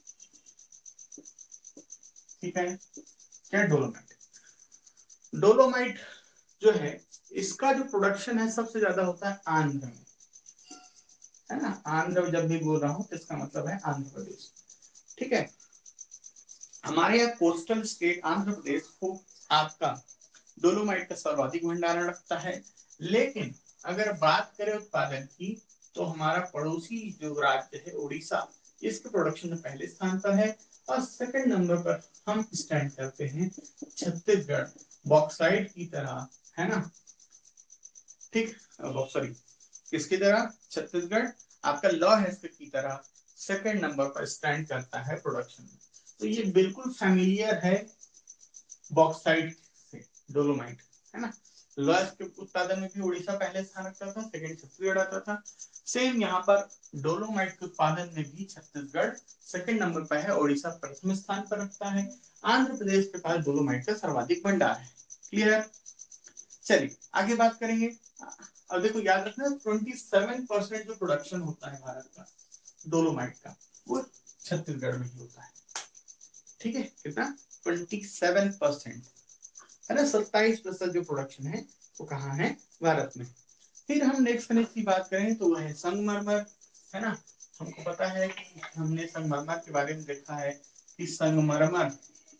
ठीक है, क्या डोलोमाइट, डोलोमाइट जो है इसका जो प्रोडक्शन है सबसे ज्यादा होता है आंध्र में, है ना। आंध्र जब भी बोल रहा हूं तो इसका मतलब है आंध्र प्रदेश। ठीक है, हमारे यहाँ कोस्टल स्टेट आंध्र प्रदेश को आपका डोलोमाइट का सर्वाधिक भंडारण रखता है। लेकिन अगर बात करें उत्पादन की तो हमारा पड़ोसी जो राज्य है उड़ीसा, इसके प्रोडक्शन में पहले स्थान पर है। और सेकंड नंबर पर हम स्टैंड करते हैं छत्तीसगढ़, बॉक्साइट की तरह, है ना। ठीक, सॉरी, किसकी तरह, छत्तीसगढ़ आपका लौह एसिड की तरह सेकंड नंबर पर स्टैंड करता है प्रोडक्शन में। तो ये बिल्कुल फैमिलियर है बॉक्साइट से डोलोमाइट, है ना। लौह के उत्पादन में भी उड़ीसा पहले स्थान रखता था, सेकंड छत्तीसगढ़ आता था। सेम यहाँ पर डोलोमाइट के उत्पादन में भी छत्तीसगढ़ सेकंड नंबर पर है, उड़ीसा प्रथम स्थान पर रखता है। आंध्र प्रदेश के पास डोलोमाइट का सर्वाधिक भंडार है। क्लियर, चलिए आगे बात करेंगे। अब देखो याद रखना 27% जो प्रोडक्शन होता है भारत का डोलोमाइट का वो छत्तीसगढ़ में ही होता है। ठीक है, कितना, 27%, है ना। 27% जो प्रोडक्शन है वो कहाँ है, भारत में। फिर हम नेक्स्ट खनिज की बात करें तो वह है संगमरमर, है ना। हमको पता है कि हमने संगमरमर के बारे में देखा है कि संगमरमर,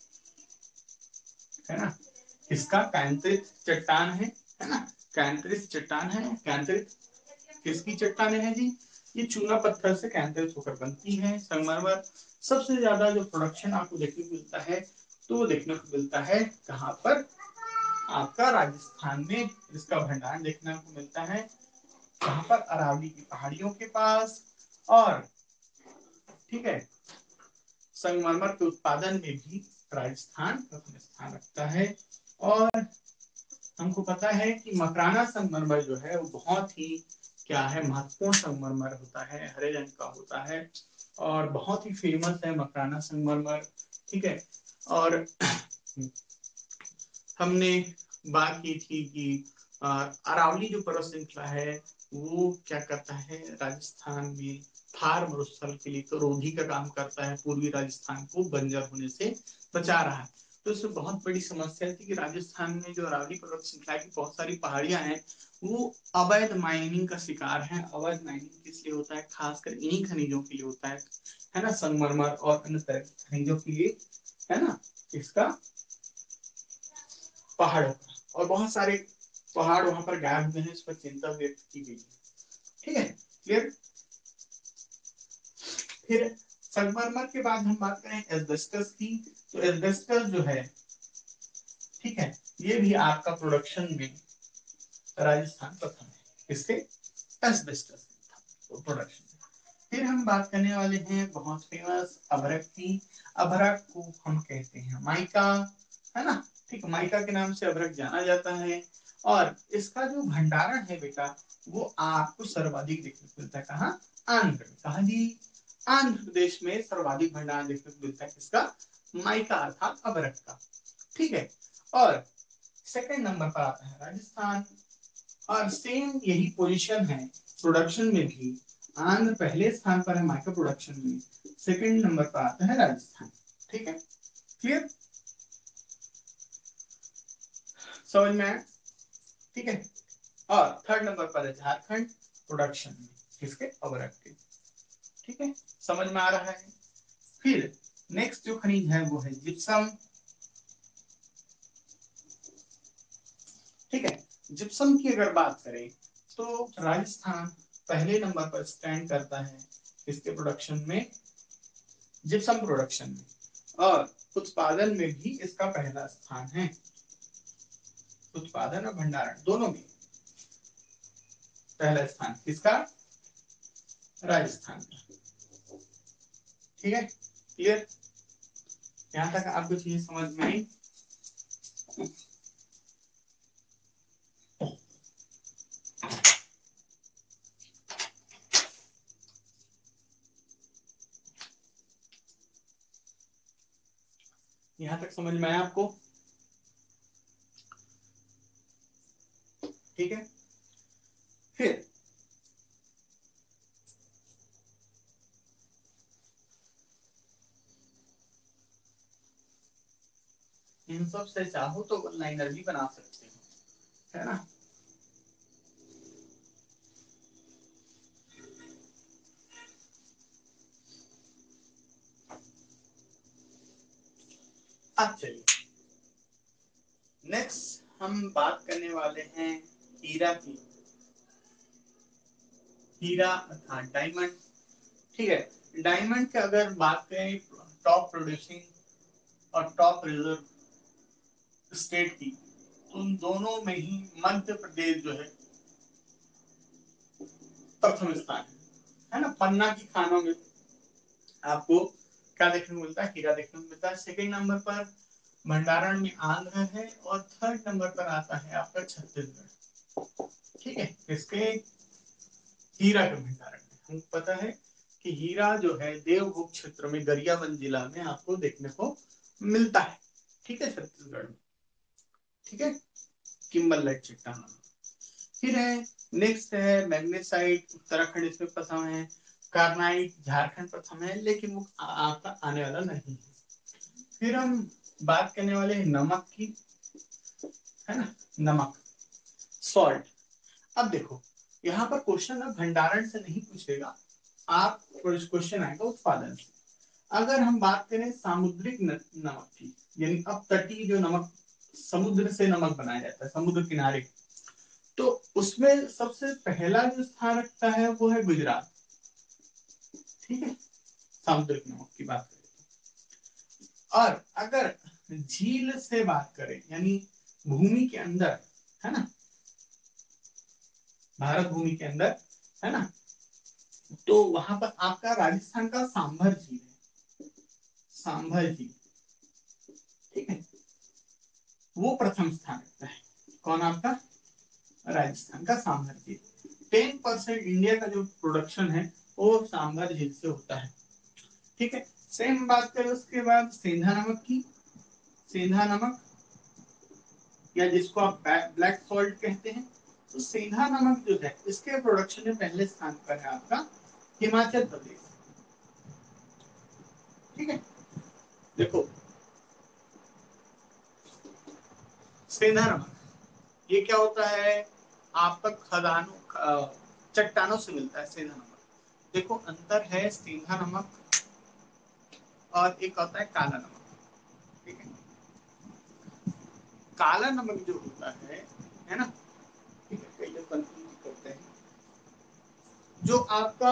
है ना, इसका कैंत्रित चट्टान है ना, कैंत्रित चट्टान है। कैंत्रित किसकी चट्टाने हैं जी, ये चूना पत्थर से कैंत्रित होकर बनती है संगमरमर। सबसे ज्यादा जो प्रोडक्शन आपको देखने को मिलता है तो वो देखने को मिलता है कहाँ पर, आपका राजस्थान में इसका भंडारण देखने को मिलता है, कहाँ पर, अरावली की पहाड़ियों के पास। और ठीक है, संगमरमर के उत्पादन में भी राजस्थान प्रथम स्थान रखता है। और हमको पता है कि मकराना संगमरमर जो है वो बहुत ही क्या है, महत्वपूर्ण संगमरमर होता है, हरे रंग का होता है और बहुत ही फेमस है मकराना संगमरमर। ठीक है, और हमने बात की थी कि अरावली जो पर्वत श्रृंखला है वो क्या करता है, राजस्थान में थार मरुस्थल के लिए तो रोधी का काम करता है, पूर्वी राजस्थान को बंजर होने से बचा रहा है। तो इसमें बहुत बड़ी समस्या थी कि राजस्थान में जो अरावली पर्वत श्रृंखला की बहुत सारी पहाड़ियां हैं वो अवैध माइनिंग का शिकार है। अवैध माइनिंग किस लिए होता है? खासकर इन्हीं खनिजों के लिए होता है ना, संगमरमर और अन्य तरह के खनिजों के लिए, है ना, इसका पहाड़ों का, और बहुत सारे पहाड़ वहां पर गायब हुए हैं, इस पर चिंता व्यक्त की गई है। ठीक है, क्लियर। फिर संगमरमर के बाद हम बात करें एस्बेस्टस की, तो एस्बेस्टस जो है, ठीक है, ये भी आपका प्रोडक्शन में राजस्थान प्रथम है, इसके एस्बेस्टस प्रोडक्शन। फिर हम बात करने वाले हैं बहुत फेमस अभ्रक की। अभ्रक को हम कहते हैं माइका, है ना, ठीक, माइका के नाम से अभ्रक जाना जाता है। और इसका जो भंडारण है बेटा वो आपको सर्वाधिक देखने को मिलता है कहाँ? आंध्र में। कहा जी? आंध्र प्रदेश में सर्वाधिक भंडारण देखने को मिलता है किसका? माइका अर्थात अभ्रक का। ठीक है, और सेकंड नंबर पर आता है राजस्थान, और सेम यही पोजीशन है प्रोडक्शन में भी। आंध्र पहले स्थान पर है माइका प्रोडक्शन में, सेकंड नंबर पर आता है राजस्थान। ठीक है, क्लियर, समझ में आया? ठीक है, और थर्ड नंबर पर है झारखंड प्रोडक्शन में, किसके? अभ्रक के। ठीक है, समझ में आ रहा है? फिर नेक्स्ट जो खनिज है वो है जिप्सम। ठीक है, जिप्सम की अगर बात करें तो राजस्थान पहले नंबर पर स्टैंड करता है इसके प्रोडक्शन में, जिप्सम प्रोडक्शन में, और उत्पादन में भी इसका पहला स्थान है। उत्पादन और भंडारण दोनों में पहला स्थान किसका? राजस्थान का। ठीक है, क्लियर, यहां तक आपको चीजें समझ में आई? यहां तक समझ में आया आपको? ठीक है, फिर इन सब से चाहो तो वन लाइनर भी बना सकते हो, है ना। अब चलिए नेक्स्ट हम बात करने वाले हैं हीरा की। हीरा अर्थात डायमंड। ठीक है, डायमंड की अगर बात करें टॉप प्रोड्यूसिंग और टॉप रिजर्व स्टेट की, तो उन दोनों में ही मध्य प्रदेश जो है प्रथम स्थान है ना। पन्ना की खानों में आपको क्या देखने को मिलता है? हीरा देखने को मिलता है। सेकंड नंबर पर भंडारण में आंध्र है, और थर्ड नंबर पर आता है आपका छत्तीसगढ़। ठीक है, इसके हीरा के भंडारण में हमको पता है कि हीरा जो है देवभूमि क्षेत्र में गरियाबंद जिला में आपको देखने को मिलता है। ठीक है, छत्तीसगढ़ में। ठीक है, किम्बरलाइट चट्टान। फिर है नेक्स्ट है मैग्नेसाइट, उत्तराखंड इसमें प्रथम है। कार्नाइट झारखंड प्रथम है, लेकिन वो आपका आने वाला नहीं है। फिर हम बात करने वाले हैं नमक की, है ना, नमक, सॉल्ट। अब देखो यहाँ पर क्वेश्चन है भंडारण से नहीं पूछेगा, आप क्वेश्चन आएगा उत्पादन से। अगर हम बात करें सामुद्रिक नमक की, यानी अब तटीय जो नमक, समुद्र से नमक बनाया जाता है समुद्र किनारे, तो उसमें सबसे पहला जो स्थान रखता है वो है गुजरात। ठीक है, सामुद्रिक नमक की बात करें। और अगर झील से बात करें, यानी भूमि के अंदर, है ना, भारत भूमि के अंदर, है ना, तो वहां पर आपका राजस्थान का सांभर झील है, सांभर झील। ठीक है, वो प्रथम स्थान रखता है। कौन? आपका राजस्थान का सांभर झील। 10% इंडिया का जो प्रोडक्शन है वो सांभर झील से होता है। ठीक है, सेम बात करें उसके बाद सेंधा नमक की। सेंधा नमक या जिसको आप ब्लैक सॉल्ट कहते हैं, तो सेंधा नमक जो है इसके प्रोडक्शन में पहले स्थान पर है आपका हिमाचल प्रदेश। ठीक है, देखो सेंधा नमक, ये क्या होता है, आपका खदानों चट्टानों से मिलता है सेंधा नमक। देखो अंतर है सेंधा नमक और एक होता है काला नमक। ठीक है, काला नमक जो होता है ना, ठीक है, कई लोग कंफ्यूज करते हैं, जो आपका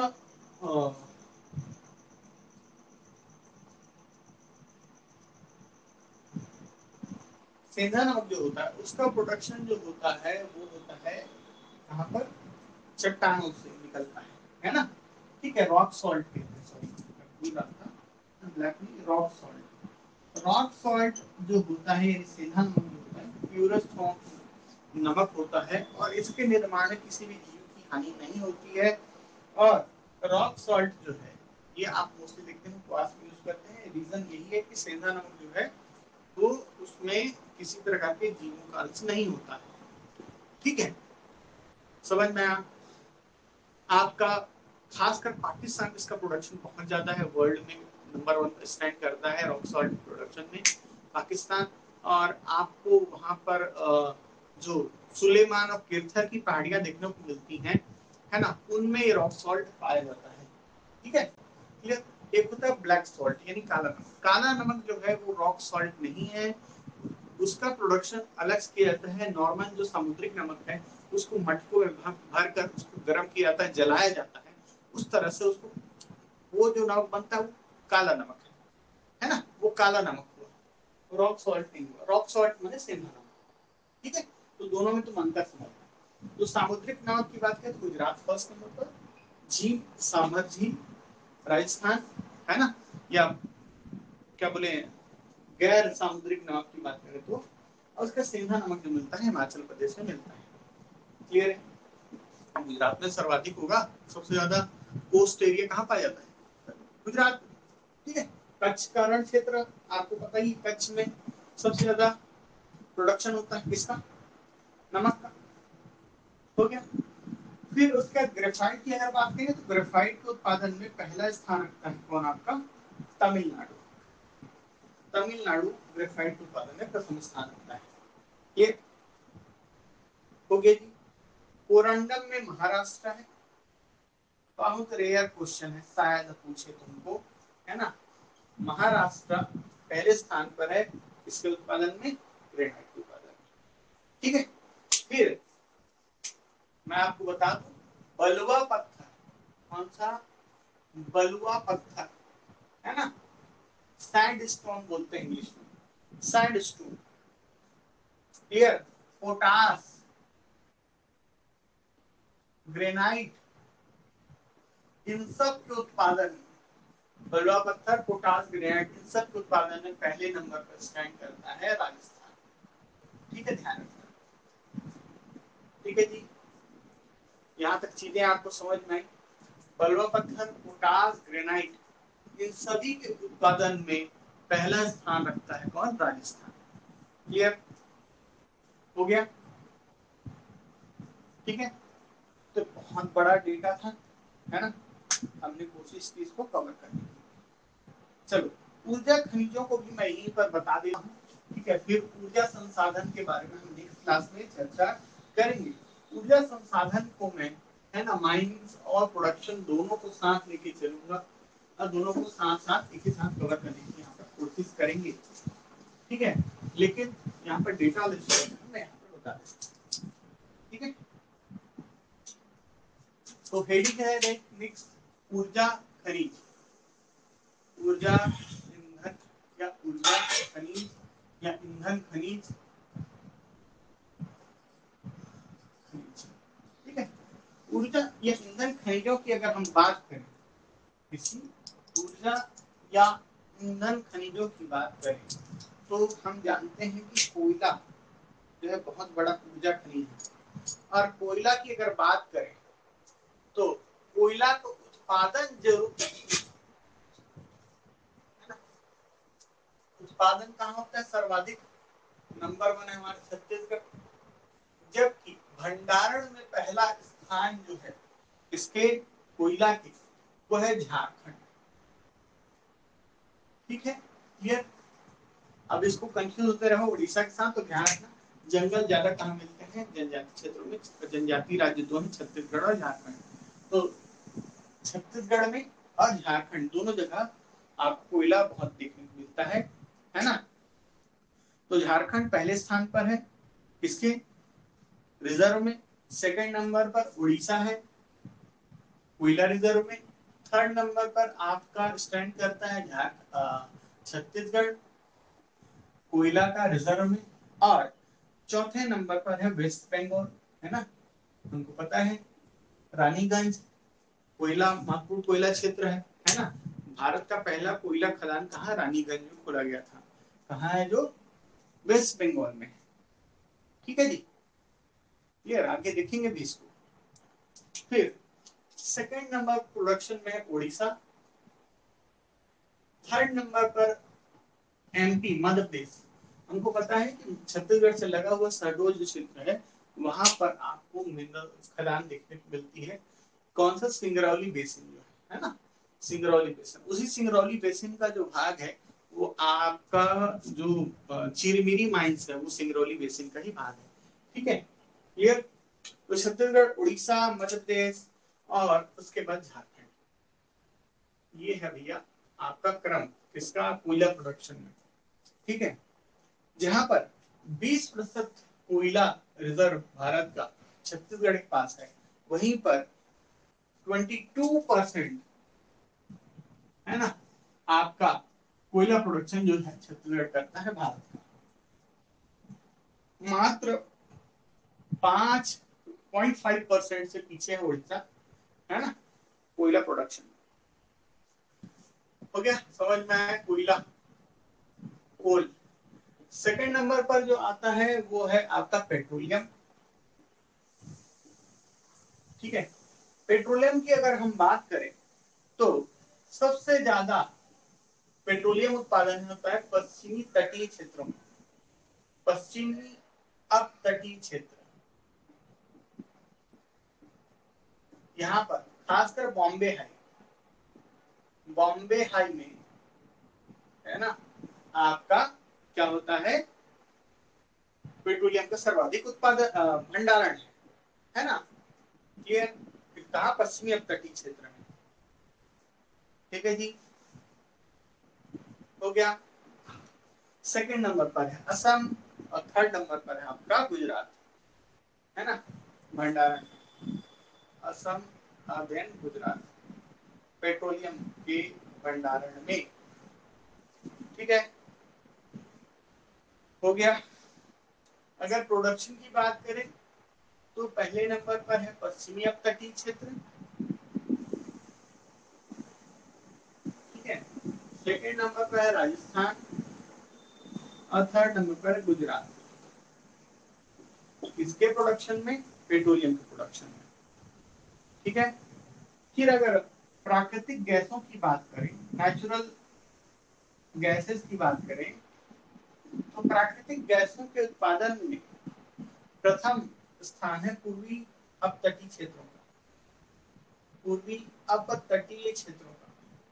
सेंधा नमक जो होता है उसका प्रोडक्शन जो होता है वो होता है कहाँ पर, चट्टानों से निकलता है ना। ठीक है, रॉक सॉल्ट कहते हैं, सॉरी ब्लैक नहीं, रॉक सॉल्ट। रॉक सॉल्ट जो होता है, सेंधा नमक जो होता है प्यूरेस्ट फॉर्म नमक होता है और इसके निर्माण में किसी भी जीव की हानि नहीं होती है। और रॉक सॉल्ट जो है ये आप मोस्टली देखते हैं क्वास में यूज करते हैं। रीजन यही है कि सेंधा नमक जो है वो उसमें किसी प्रकार के जीवों का अंश नहीं होता है। ठीक है, समझ में आया आपका। खासकर पाकिस्तान में इसका प्रोडक्शन बहुत ज्यादा है, वर्ल्ड में नंबर 1 पर स्टैंड करता है रॉक सॉल्ट प्रोडक्शन में पाकिस्तान। और आपको वहां पर जो सुलेमान और किरथर की पहाड़ियां देखने को मिलती हैं, है ना, उनमें ये रॉक सॉल्ट पाया जाता है। ठीक है, क्लियर। एक होता है ब्लैक सॉल्ट यानी काला नमक। काला नमक जो है वो रॉक सॉल्ट नहीं है, उसका प्रोडक्शन अलग से किया जाता है। नॉर्मल जो समुद्रिक नमक है उसको मटकों में भर कर उसको गर्म किया जाता है, जलाया जाता है, उस तरह से उसको वो जो नमक बनता है वो काला नमक है ना, वो काला नमक हुआ, रॉक सॉल्ट नहीं हुआ। रॉक सॉल्ट माने सेंधा नमक। ठीक है, तो दोनों में तुम अंतर समझना। तो सामुद्रिक नमक की बात करें तो गुजरात फर्स्ट नंबर पर, झील सामर झील राजस्थान, है ना, या क्या बोले गैर सामुद्रिक नमक की बात करें तो, और उसका सेंधा नमक जो मिलता है हिमाचल प्रदेश में मिलता है। क्लियर है, गुजरात में सर्वाधिक होगा, सबसे ज्यादा कोस्ट एरिया कहाँ पाया जाता है, गुजरात। ठीक है, कच्छ का रण क्षेत्र आपको पता ही, कच्छ में सबसे ज्यादा प्रोडक्शन होता है किसका, नमक का। हो गया। फिर उसका ग्रेफाइट की अगर बात करें तो ग्रेफाइट के उत्पादन में पहला स्थान रखता है कौन, आपका तमिलनाडु। तमिलनाडु ग्रेफाइट उत्पादन में प्रथम स्थान रखता है। ये हो गया जी। कोरंडम में महाराष्ट्र है, बहुत रेयर क्वेश्चन है, शायद पूछे तुमको, है ना। महाराष्ट्र पहले स्थान पर है इसके उत्पादन में, ग्रेनाइट उत्पादन में। ठीक है, फिर मैं आपको बता दूं, बलुआ पत्थर, कौन सा, बलुआ पत्थर, है ना, सैंडस्टोन बोलते हैं इंग्लिश में, सैंडस्टोन। क्लियर, पोटास, ग्रेनाइट, इन सब के उत्पादन, बलुआ पत्थर, पोटास, ग्रेनाइट, इन सब के उत्पादन में पहले नंबर पर स्टैंड करता है राजस्थान। ठीक है, ध्यान रखना। ठीक है जी, यहाँ तक चीजें आपको समझ में आई। बलुआ पत्थर, पोटास, ग्रेनाइट, इन सभी के उत्पादन में पहला स्थान रखता है कौन, राजस्थान। क्लियर हो गया। ठीक है, तो बहुत बड़ा डेटा था, है ना, हमने कोशिश की इसको कवर करने की। चलो, ऊर्जा खनिजों को भी मैं यहीं पर बता देता हूँ। ठीक है, फिर ऊर्जा संसाधन के बारे में हम नेक्स्ट क्लास में चर्चा करेंगे। ऊर्जा संसाधन को मैं, है ना, माइनिंग और प्रोडक्शन दोनों को साथ लेके चलूंगा और दोनों को साथ साथ एक ही साथ कवर करने की यहाँ पर कोशिश करेंगे। ठीक है, लेकिन यहाँ पर डेटा मैं यहाँ पर बता देता हूँ। ठीक है, तो हेडिंग है नेक्स्ट, ऊर्जा खनिज, ऊर्जा ईंधन या ऊर्जा खनिज या ईंधन खनिज। ठीक है, ऊर्जा या ईंधन खनिजों की अगर हम बात करें, किसी ऊर्जा या ईंधन खनिजों की बात करें तो हम जानते हैं कि कोयला जो है बहुत बड़ा ऊर्जा खनिज है। और कोयला की अगर बात करें तो कोयला का उत्पादन जरूर, उत्पादन कहाँ होता है सर्वाधिक, नंबर 1 है हमारे छत्तीसगढ़। जबकि भंडारण में पहला स्थान जो है इसके, कोयला के, वो है झारखंड। ठीक है, क्लियर। अब इसको कंफ्यूज होते रहो उड़ीसा के साथ तो ध्यान रखना, जंगल ज्यादा कहाँ मिलते हैं, जनजाति क्षेत्रों में। जनजाति राज्य दो हैं, छत्तीसगढ़ और झारखंड। तो छत्तीसगढ़ में और झारखंड दोनों जगह आपको कोयला बहुत देखने को मिलता है ना। तो झारखंड पहले स्थान पर है किसके, रिजर्व में। सेकंड नंबर पर उड़ीसा है कोयला रिजर्व में। थर्ड नंबर पर आपका स्टैंड करता है छत्तीसगढ़ कोयला का रिजर्व में। और चौथे नंबर पर है वेस्ट बंगाल, है ना, हमको पता है रानीगंज कोयला महत्वपूर्ण कोयला क्षेत्र है ना। भारत का पहला कोयला खदान कहाँ, रानीगंज में खोला गया था। कहाँ है, जो वेस्ट बंगाल में। ठीक है जी, क्लियर। आगे देखेंगे भी इसको। फिर सेकंड नंबर प्रोडक्शन में उड़ीसा, थर्ड नंबर पर एमपी मध्य प्रदेश। हमको पता है कि छत्तीसगढ़ से लगा हुआ शहडोल जो क्षेत्र है वहां पर आपको मिनरल खदान देखने को मिलती है। कौन सा, सिंगरौली बेसिन जो है ना, सिंगरौली बेसिन। उसी सिंगरौली बेसिन का जो भाग है वो आपका जो चिरमिरी माइंस है वो सिंगरौली बेसिन का ही भाग है। ठीक है, क्लियर। तो छत्तीसगढ़, उड़ीसा, मध्य प्रदेश और उसके बाद झारखंड, ये है भैया आपका क्रम किसका, कोयला प्रोडक्शन में। ठीक है, जहां पर 20% कोयला रिजर्व भारत का छत्तीसगढ़ के पास है, वहीं पर 22% है ना आपका कोयला प्रोडक्शन जो है छत्तीसगढ़ करता है भारत का। मात्र 5.5% से पीछे है उड़ीसा, है ना, कोयला प्रोडक्शन। हो गया, समझ में आया कोयला, कोल। सेकंड नंबर पर जो आता है वो है आपका पेट्रोलियम। ठीक है, पेट्रोलियम की अगर हम बात करें तो सबसे ज्यादा पेट्रोलियम उत्पादन होता है पश्चिमी तटीय क्षेत्रों में। पश्चिमी अब तटीय क्षेत्र, यहाँ पर खासकर बॉम्बे हाई, बॉम्बे हाई में है ना आपका क्या होता है, पेट्रोलियम का सर्वाधिक उत्पादन भंडारण है ना। ये कहा, पश्चिमी अब तटीय क्षेत्र में। ठीक है जी, हो गया। सेकंड नंबर पर है असम और थर्ड नंबर पर है आपका गुजरात, है ना, भंडारण। असम देन गुजरात पेट्रोलियम के भंडारण में। ठीक है, हो गया। अगर प्रोडक्शन की बात करें तो पहले नंबर पर है पश्चिमी अब तटीय क्षेत्र। ठीक है, सेकेंड नंबर पर है राजस्थान और थर्ड नंबर पर है गुजरात। किसके प्रोडक्शन में, पेट्रोलियम के प्रोडक्शन में। ठीक है, फिर अगर प्राकृतिक गैसों की बात करें, नेचुरल गैसेस की बात करें, तो प्राकृतिक गैसों के उत्पादन में प्रथम स्थान है पूर्वी अपतटीय क्षेत्रों का, पूर्वी अपतटीय क्षेत्रों का।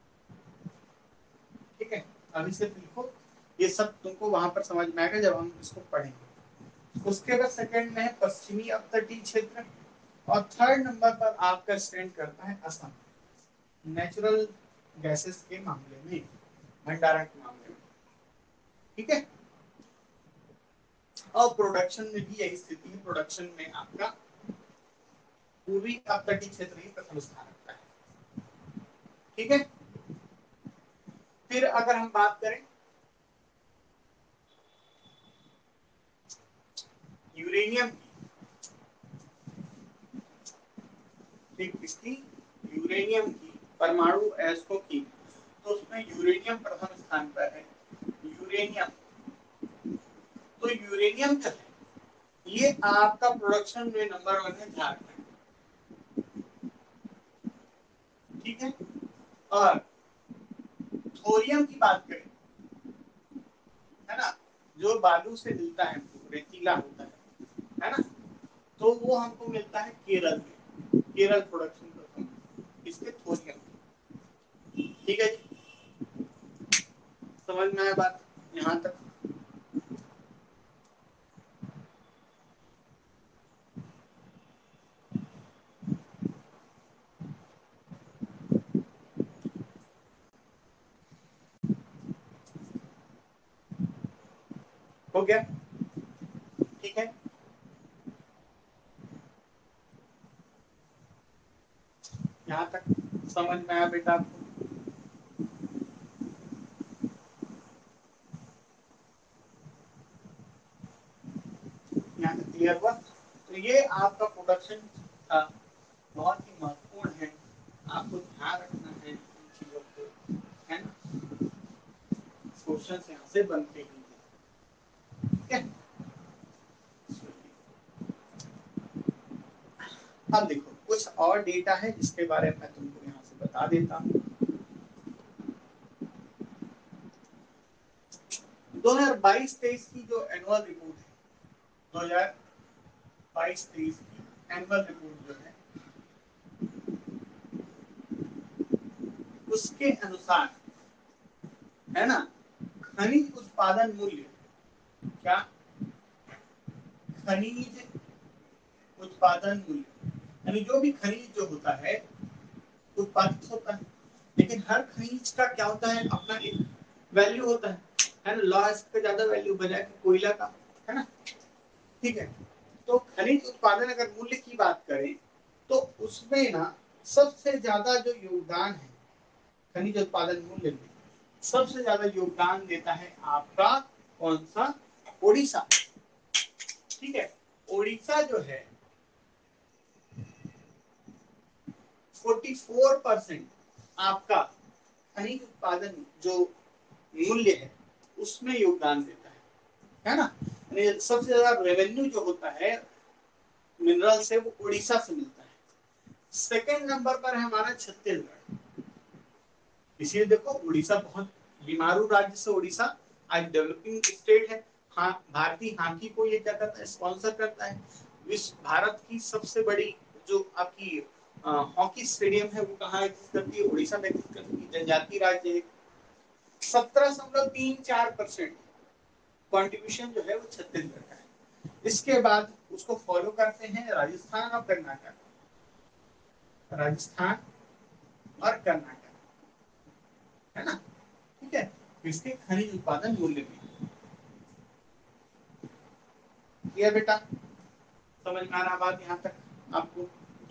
ठीक है, अभी से लिखो, ये सब तुमको वहां पर समझ में आएगा जब हम इसको पढ़ेंगे। उसके बाद सेकंड में है पश्चिमी अपतटीय क्षेत्र और थर्ड नंबर पर आपका स्टैंड करता है असम, नेचुरल गैसेस के मामले में, भंडारण के मामले में। ठीक है, और प्रोडक्शन में भी यही स्थिति है, प्रोडक्शन में आपका पूर्वी अपतटीय क्षेत्र ही प्रथम स्थान रखता है। ठीक है, फिर अगर हम बात करें यूरेनियम की, किसकी, यूरेनियम की, परमाणु अयस्कों की, तो उसमें यूरेनियम प्रथम स्थान पर है। यूरेनियम, तो यूरेनियम जो है ये आपका प्रोडक्शन में नंबर 1 है झारखंड। ठीक है, और थोरियम की बात करें, है ना, जो बालू से मिलता है, रेतीला होता है ना, तो वो हमको मिलता है केरल में। केरल प्रोडक्शन प्रथम, इसके थोरियम। ठीक है जी, समझ में आया बात यहाँ तक? हो गया? ठीक है, यहाँ तक समझ में आया बेटा आपको? यहाँ तक क्लियर हुआ? तो ये आपका प्रोडक्शन का बहुत ही महत्वपूर्ण है, आपको ध्यान रखना है इन चीजों को, है ना? क्वेश्चन यहाँ से बनते ही हैं, ठीक है? अब देखो कुछ और डेटा है जिसके बारे में मैं तुमको यहाँ से बता देता हूँ। 2022-23 की जो एनुअल रिपोर्ट है, 2022-23 की एनुअल रिपोर्ट जो है, उसके अनुसार, है ना, खनिज उत्पादन मूल्य, क्या? खनिज उत्पादन मूल्य, यानी जो भी खनिज जो होता है उत्पादित होता है, लेकिन हर खनिज का क्या होता है, अपना एक वैल्यू होता है ना? लॉस का ज्यादा वैल्यू बजाय कोयला का, है ना? ठीक है, तो खनिज उत्पादन अगर मूल्य की बात करें तो उसमें ना सबसे ज्यादा जो योगदान है खनिज उत्पादन मूल्य में, सबसे ज्यादा योगदान देता है आपका कौन सा? ओडिशा। ठीक है, ओडिशा जो है 44% आपका खनिज उत्पादन जो मूल्य है उसमें योगदान देता है ना? सबसे ज्यादा रेवेन्यू जो होता है मिनरल से वो उड़ीसा से मिलता है। सेकंड नंबर पर है हमारा छत्तीसगढ़। इसलिए देखो उड़ीसा बहुत बीमारू राज्य से उड़ीसा आज डेवलपिंग स्टेट है। हाँ, भारतीय हॉकी को ये क्या करता है, स्पॉन्सर करता है। विश्व भारत की सबसे बड़ी जो आपकी हॉकी स्टेडियम है वो कहाँ करती है? उड़ीसा में करती है। जनजातीय राज्य है। 17.34% कॉन्ट्रीब्यूशन जो है वो छत्तीसगढ़ का है। इसके बाद उसको फॉलो करते हैं राजस्थान और कर्नाटक। राजस्थान और कर्नाटक, है ना? ठीक है, इसके खनिज उत्पादन मूल्य में। ये बेटा समझ में आ रहा बात यहाँ तक आपको?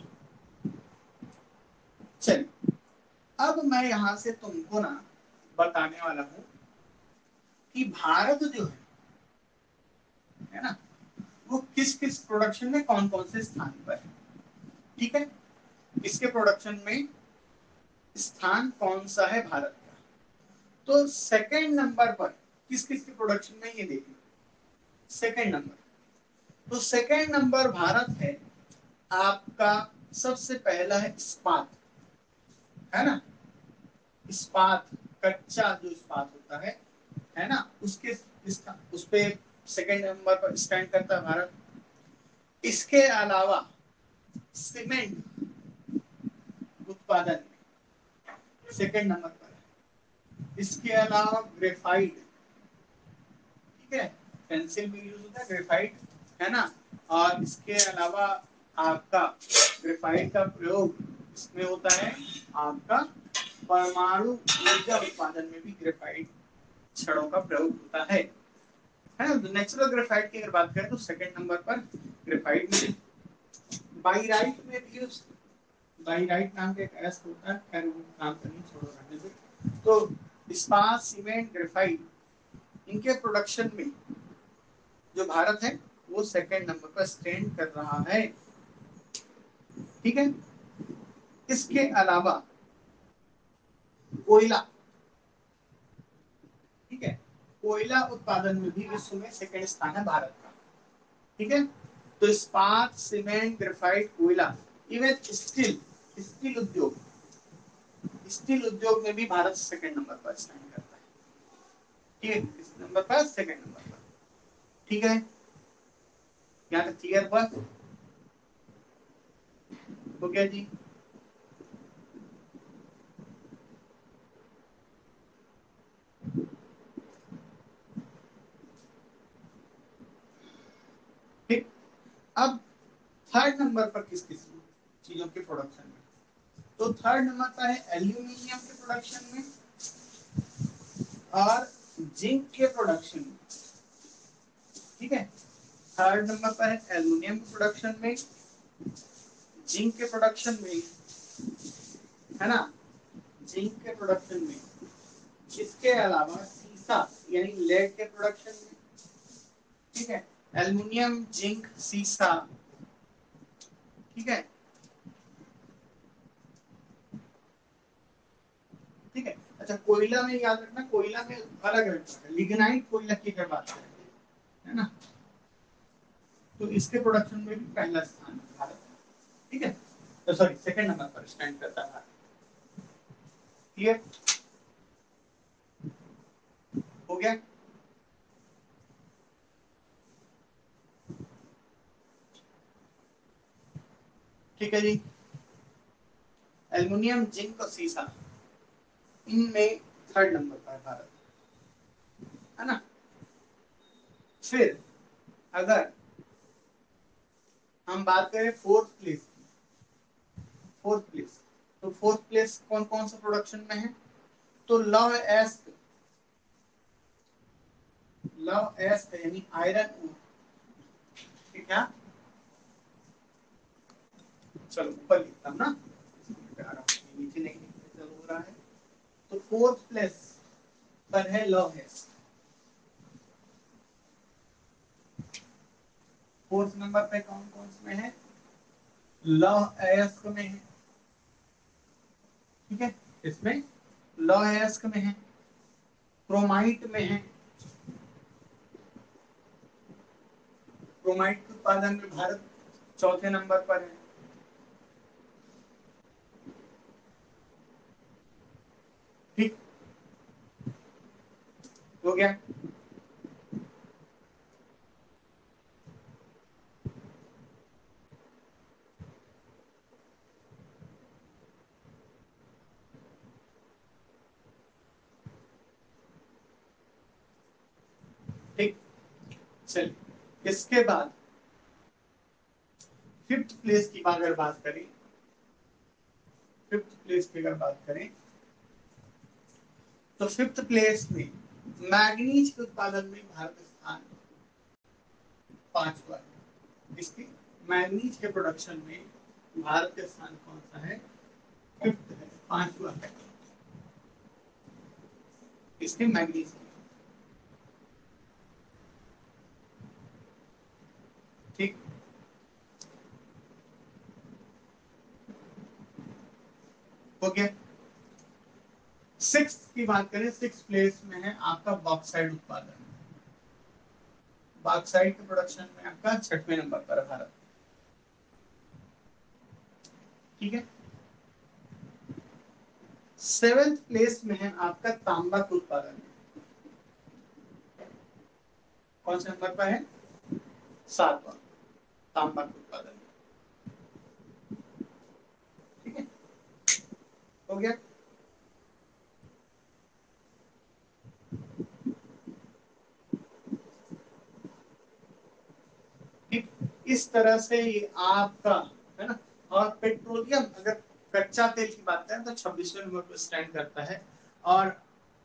चलिए, अब मैं यहाँ से तुमको ना बताने वाला हूँ कि भारत जो है ना, वो किस किस प्रोडक्शन में कौन कौन से स्थान पर है। ठीक है, इसके प्रोडक्शन में स्थान कौन सा है भारत का? तो सेकंड नंबर पर किस किस के प्रोडक्शन में, ये देखिए सेकंड नंबर, तो सेकंड नंबर भारत है आपका। सबसे पहला है इस्पात, है ना? इस्पात, कच्चा जो इस्पात होता है ना, उसके उस पे सेकंड नंबर पर स्टैंड करता है भारत। इसके अलावा सीमेंट उत्पादन में सेकंड नंबर पर है। इसके अलावा ग्रेफाइट, ठीक है, पेंसिल में यूज होता है ग्रेफाइट, है ना? और इसके अलावा आपका ग्रेफाइट का प्रयोग इसमें होता है आपका परमाणु ऊर्जा उत्पादन में भी ग्रेफाइट छड़ों का प्रयोग होता है ना? तो नेचुरल ग्रेफाइट की अगर बात करें तो सेकंड नंबर पर ग्रेफाइट में। बाइराइट में भी यूज, बाइराइट नाम का एक एसिड होता है, खैर वो काम करनी छोड़ो रहने दो। तो इस्पात, सीमेंट, ग्रेफाइट, इनके प्रोडक्शन में जो भारत है वो सेकंड नंबर पर स्टैंड कर रहा है। ठीक है, इसके अलावा कोयला, ठीक है, कोयला उत्पादन में भी विश्व में सेकंड स्थान है भारत का। ठीक है, तो इस्पात, सीमेंट, ग्रेफाइट, कोयला, इवन स्टील, स्टील उद्योग, स्टील उद्योग में भी भारत सेकंड नंबर पर स्टैंड करता है। ठीक है, इस नंबर पर सेकंड नंबर पर। ठीक है, यहाँ तक क्लियर हुआ? हो गया जी? अब थर्ड नंबर पर किस किस चीजों के प्रोडक्शन में, तो थर्ड नंबर पर है एल्यूमिनियम के प्रोडक्शन में और जिंक के प्रोडक्शन में। ठीक है, थर्ड नंबर पर है एल्यूमिनियम के प्रोडक्शन में, जिंक के प्रोडक्शन में, है ना, जिंक के प्रोडक्शन में। इसके अलावा सीसा यानी लेड के प्रोडक्शन में। ठीक है, एल्युमिनियम, जिंक, सीसा। ठीक है, ठीक है। अच्छा, कोयला में याद रखना, कोयला में अलग अलग लिग्नाइट कोयला की अगर बात करें, है ना, तो इसके प्रोडक्शन में भी पहला स्थान है भारत। ठीक है, तो सॉरी सेकंड नंबर पर स्टैंड करता है। क्लियर हो गया? ठीक है जी, एल्युमिनियम, जिंक और सीसा, इनमें थर्ड नंबर पर भारत, है ना। फिर अगर हम बात करें फोर्थ प्लेस, फोर्थ प्लेस, तो फोर्थ प्लेस कौन कौन सा प्रोडक्शन में है, तो लव एस्क, लव एस्क यानी आयरन ओर। ठीक है, चलो ऊपर लिखता हूं ना, नीचे नहीं लिखते, चलो हो रहा है। तो फोर्थ प्लेस पर है लव एस्क, फोर्थ नंबर पे कौन कौन से में है, लव एस्क में है। ठीक है, इसमें लव एस्क में है, क्रोमाइट में है, क्रोमाइट के उत्पादन में भारत चौथे नंबर पर है। ठीक हो गया? ठीक, चलिए इसके बाद फिफ्थ प्लेस की अगर बात करें, फिफ्थ प्लेस की अगर बात करें, तो फिफ्थ प्लेस में मैग्नीज के उत्पादन में भारत स्थान पांचवा है। इसकी मैग्नीज के प्रोडक्शन में भारत का स्थान कौन सा है, फिफ्थ है, पांचवा है इसके मैग्नीज। ठीक हो गया? सिक्स की बात करें, सिक्स प्लेस में है आपका बॉक्साइड उत्पादन, बॉक्साइड के प्रोडक्शन में आपका छठवें नंबर पर है भारत। ठीक है, सेवेंथ प्लेस में है आपका तांबा का उत्पादन, कौन से नंबर पर है, सातवां, तांबा का उत्पादन। ठीक है, हो गया? ठीक, इस तरह से ये आपका, है ना। और पेट्रोलियम अगर कच्चा तेल की बात करें तो 26वें नंबर पर स्टैंड करता है। और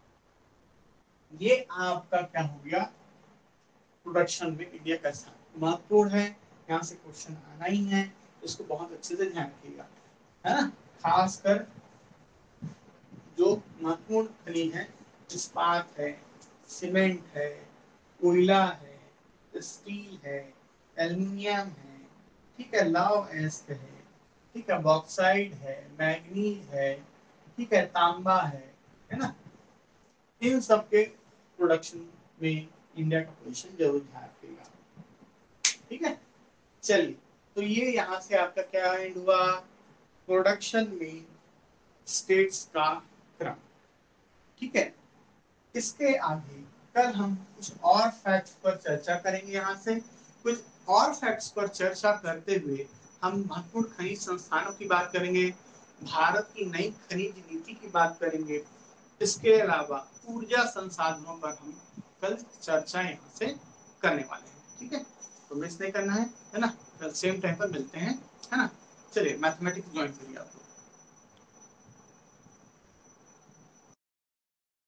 ये आपका क्या हो गया, प्रोडक्शन में इंडिया का स्थान महत्वपूर्ण है, यहाँ से क्वेश्चन आना ही है, इसको बहुत अच्छे से ध्यान रखिएगा, है ना। खासकर जो महत्वपूर्ण खनिज है, इस्पात है, सीमेंट है, कोयला है, स्टील है, एल्युमिनियम है, ठीक है, लौह अयस्क है, ठीक है, बॉक्साइड है, मैग्नीज है, ठीक है, तांबा है ना। इन सब के प्रोडक्शन में इंडिया का पोजीशन जरूर ध्यान रखिएगा। ठीक है, चलिए, तो ये यहाँ से आपका क्या एंड हुआ, प्रोडक्शन में स्टेट्स का क्रम। ठीक है, इसके आगे कल हम कुछ और फैक्ट्स पर चर्चा करेंगे। यहाँ से कुछ और फैक्ट्स पर चर्चा करते हुए हम महत्वपूर्ण खनिज संस्थानों की बात करेंगे, भारत की नई खनिज नीति की बात करेंगे। इसके अलावा ऊर्जा संसाधनों पर हम कल चर्चा यहाँ से करने वाले हैं। ठीक है, तो मिस नहीं करना है ना। कल सेम टाइम पर मिलते हैं, है ना। चलिए मैथमेटिक्स ज्वाइन करिए आप।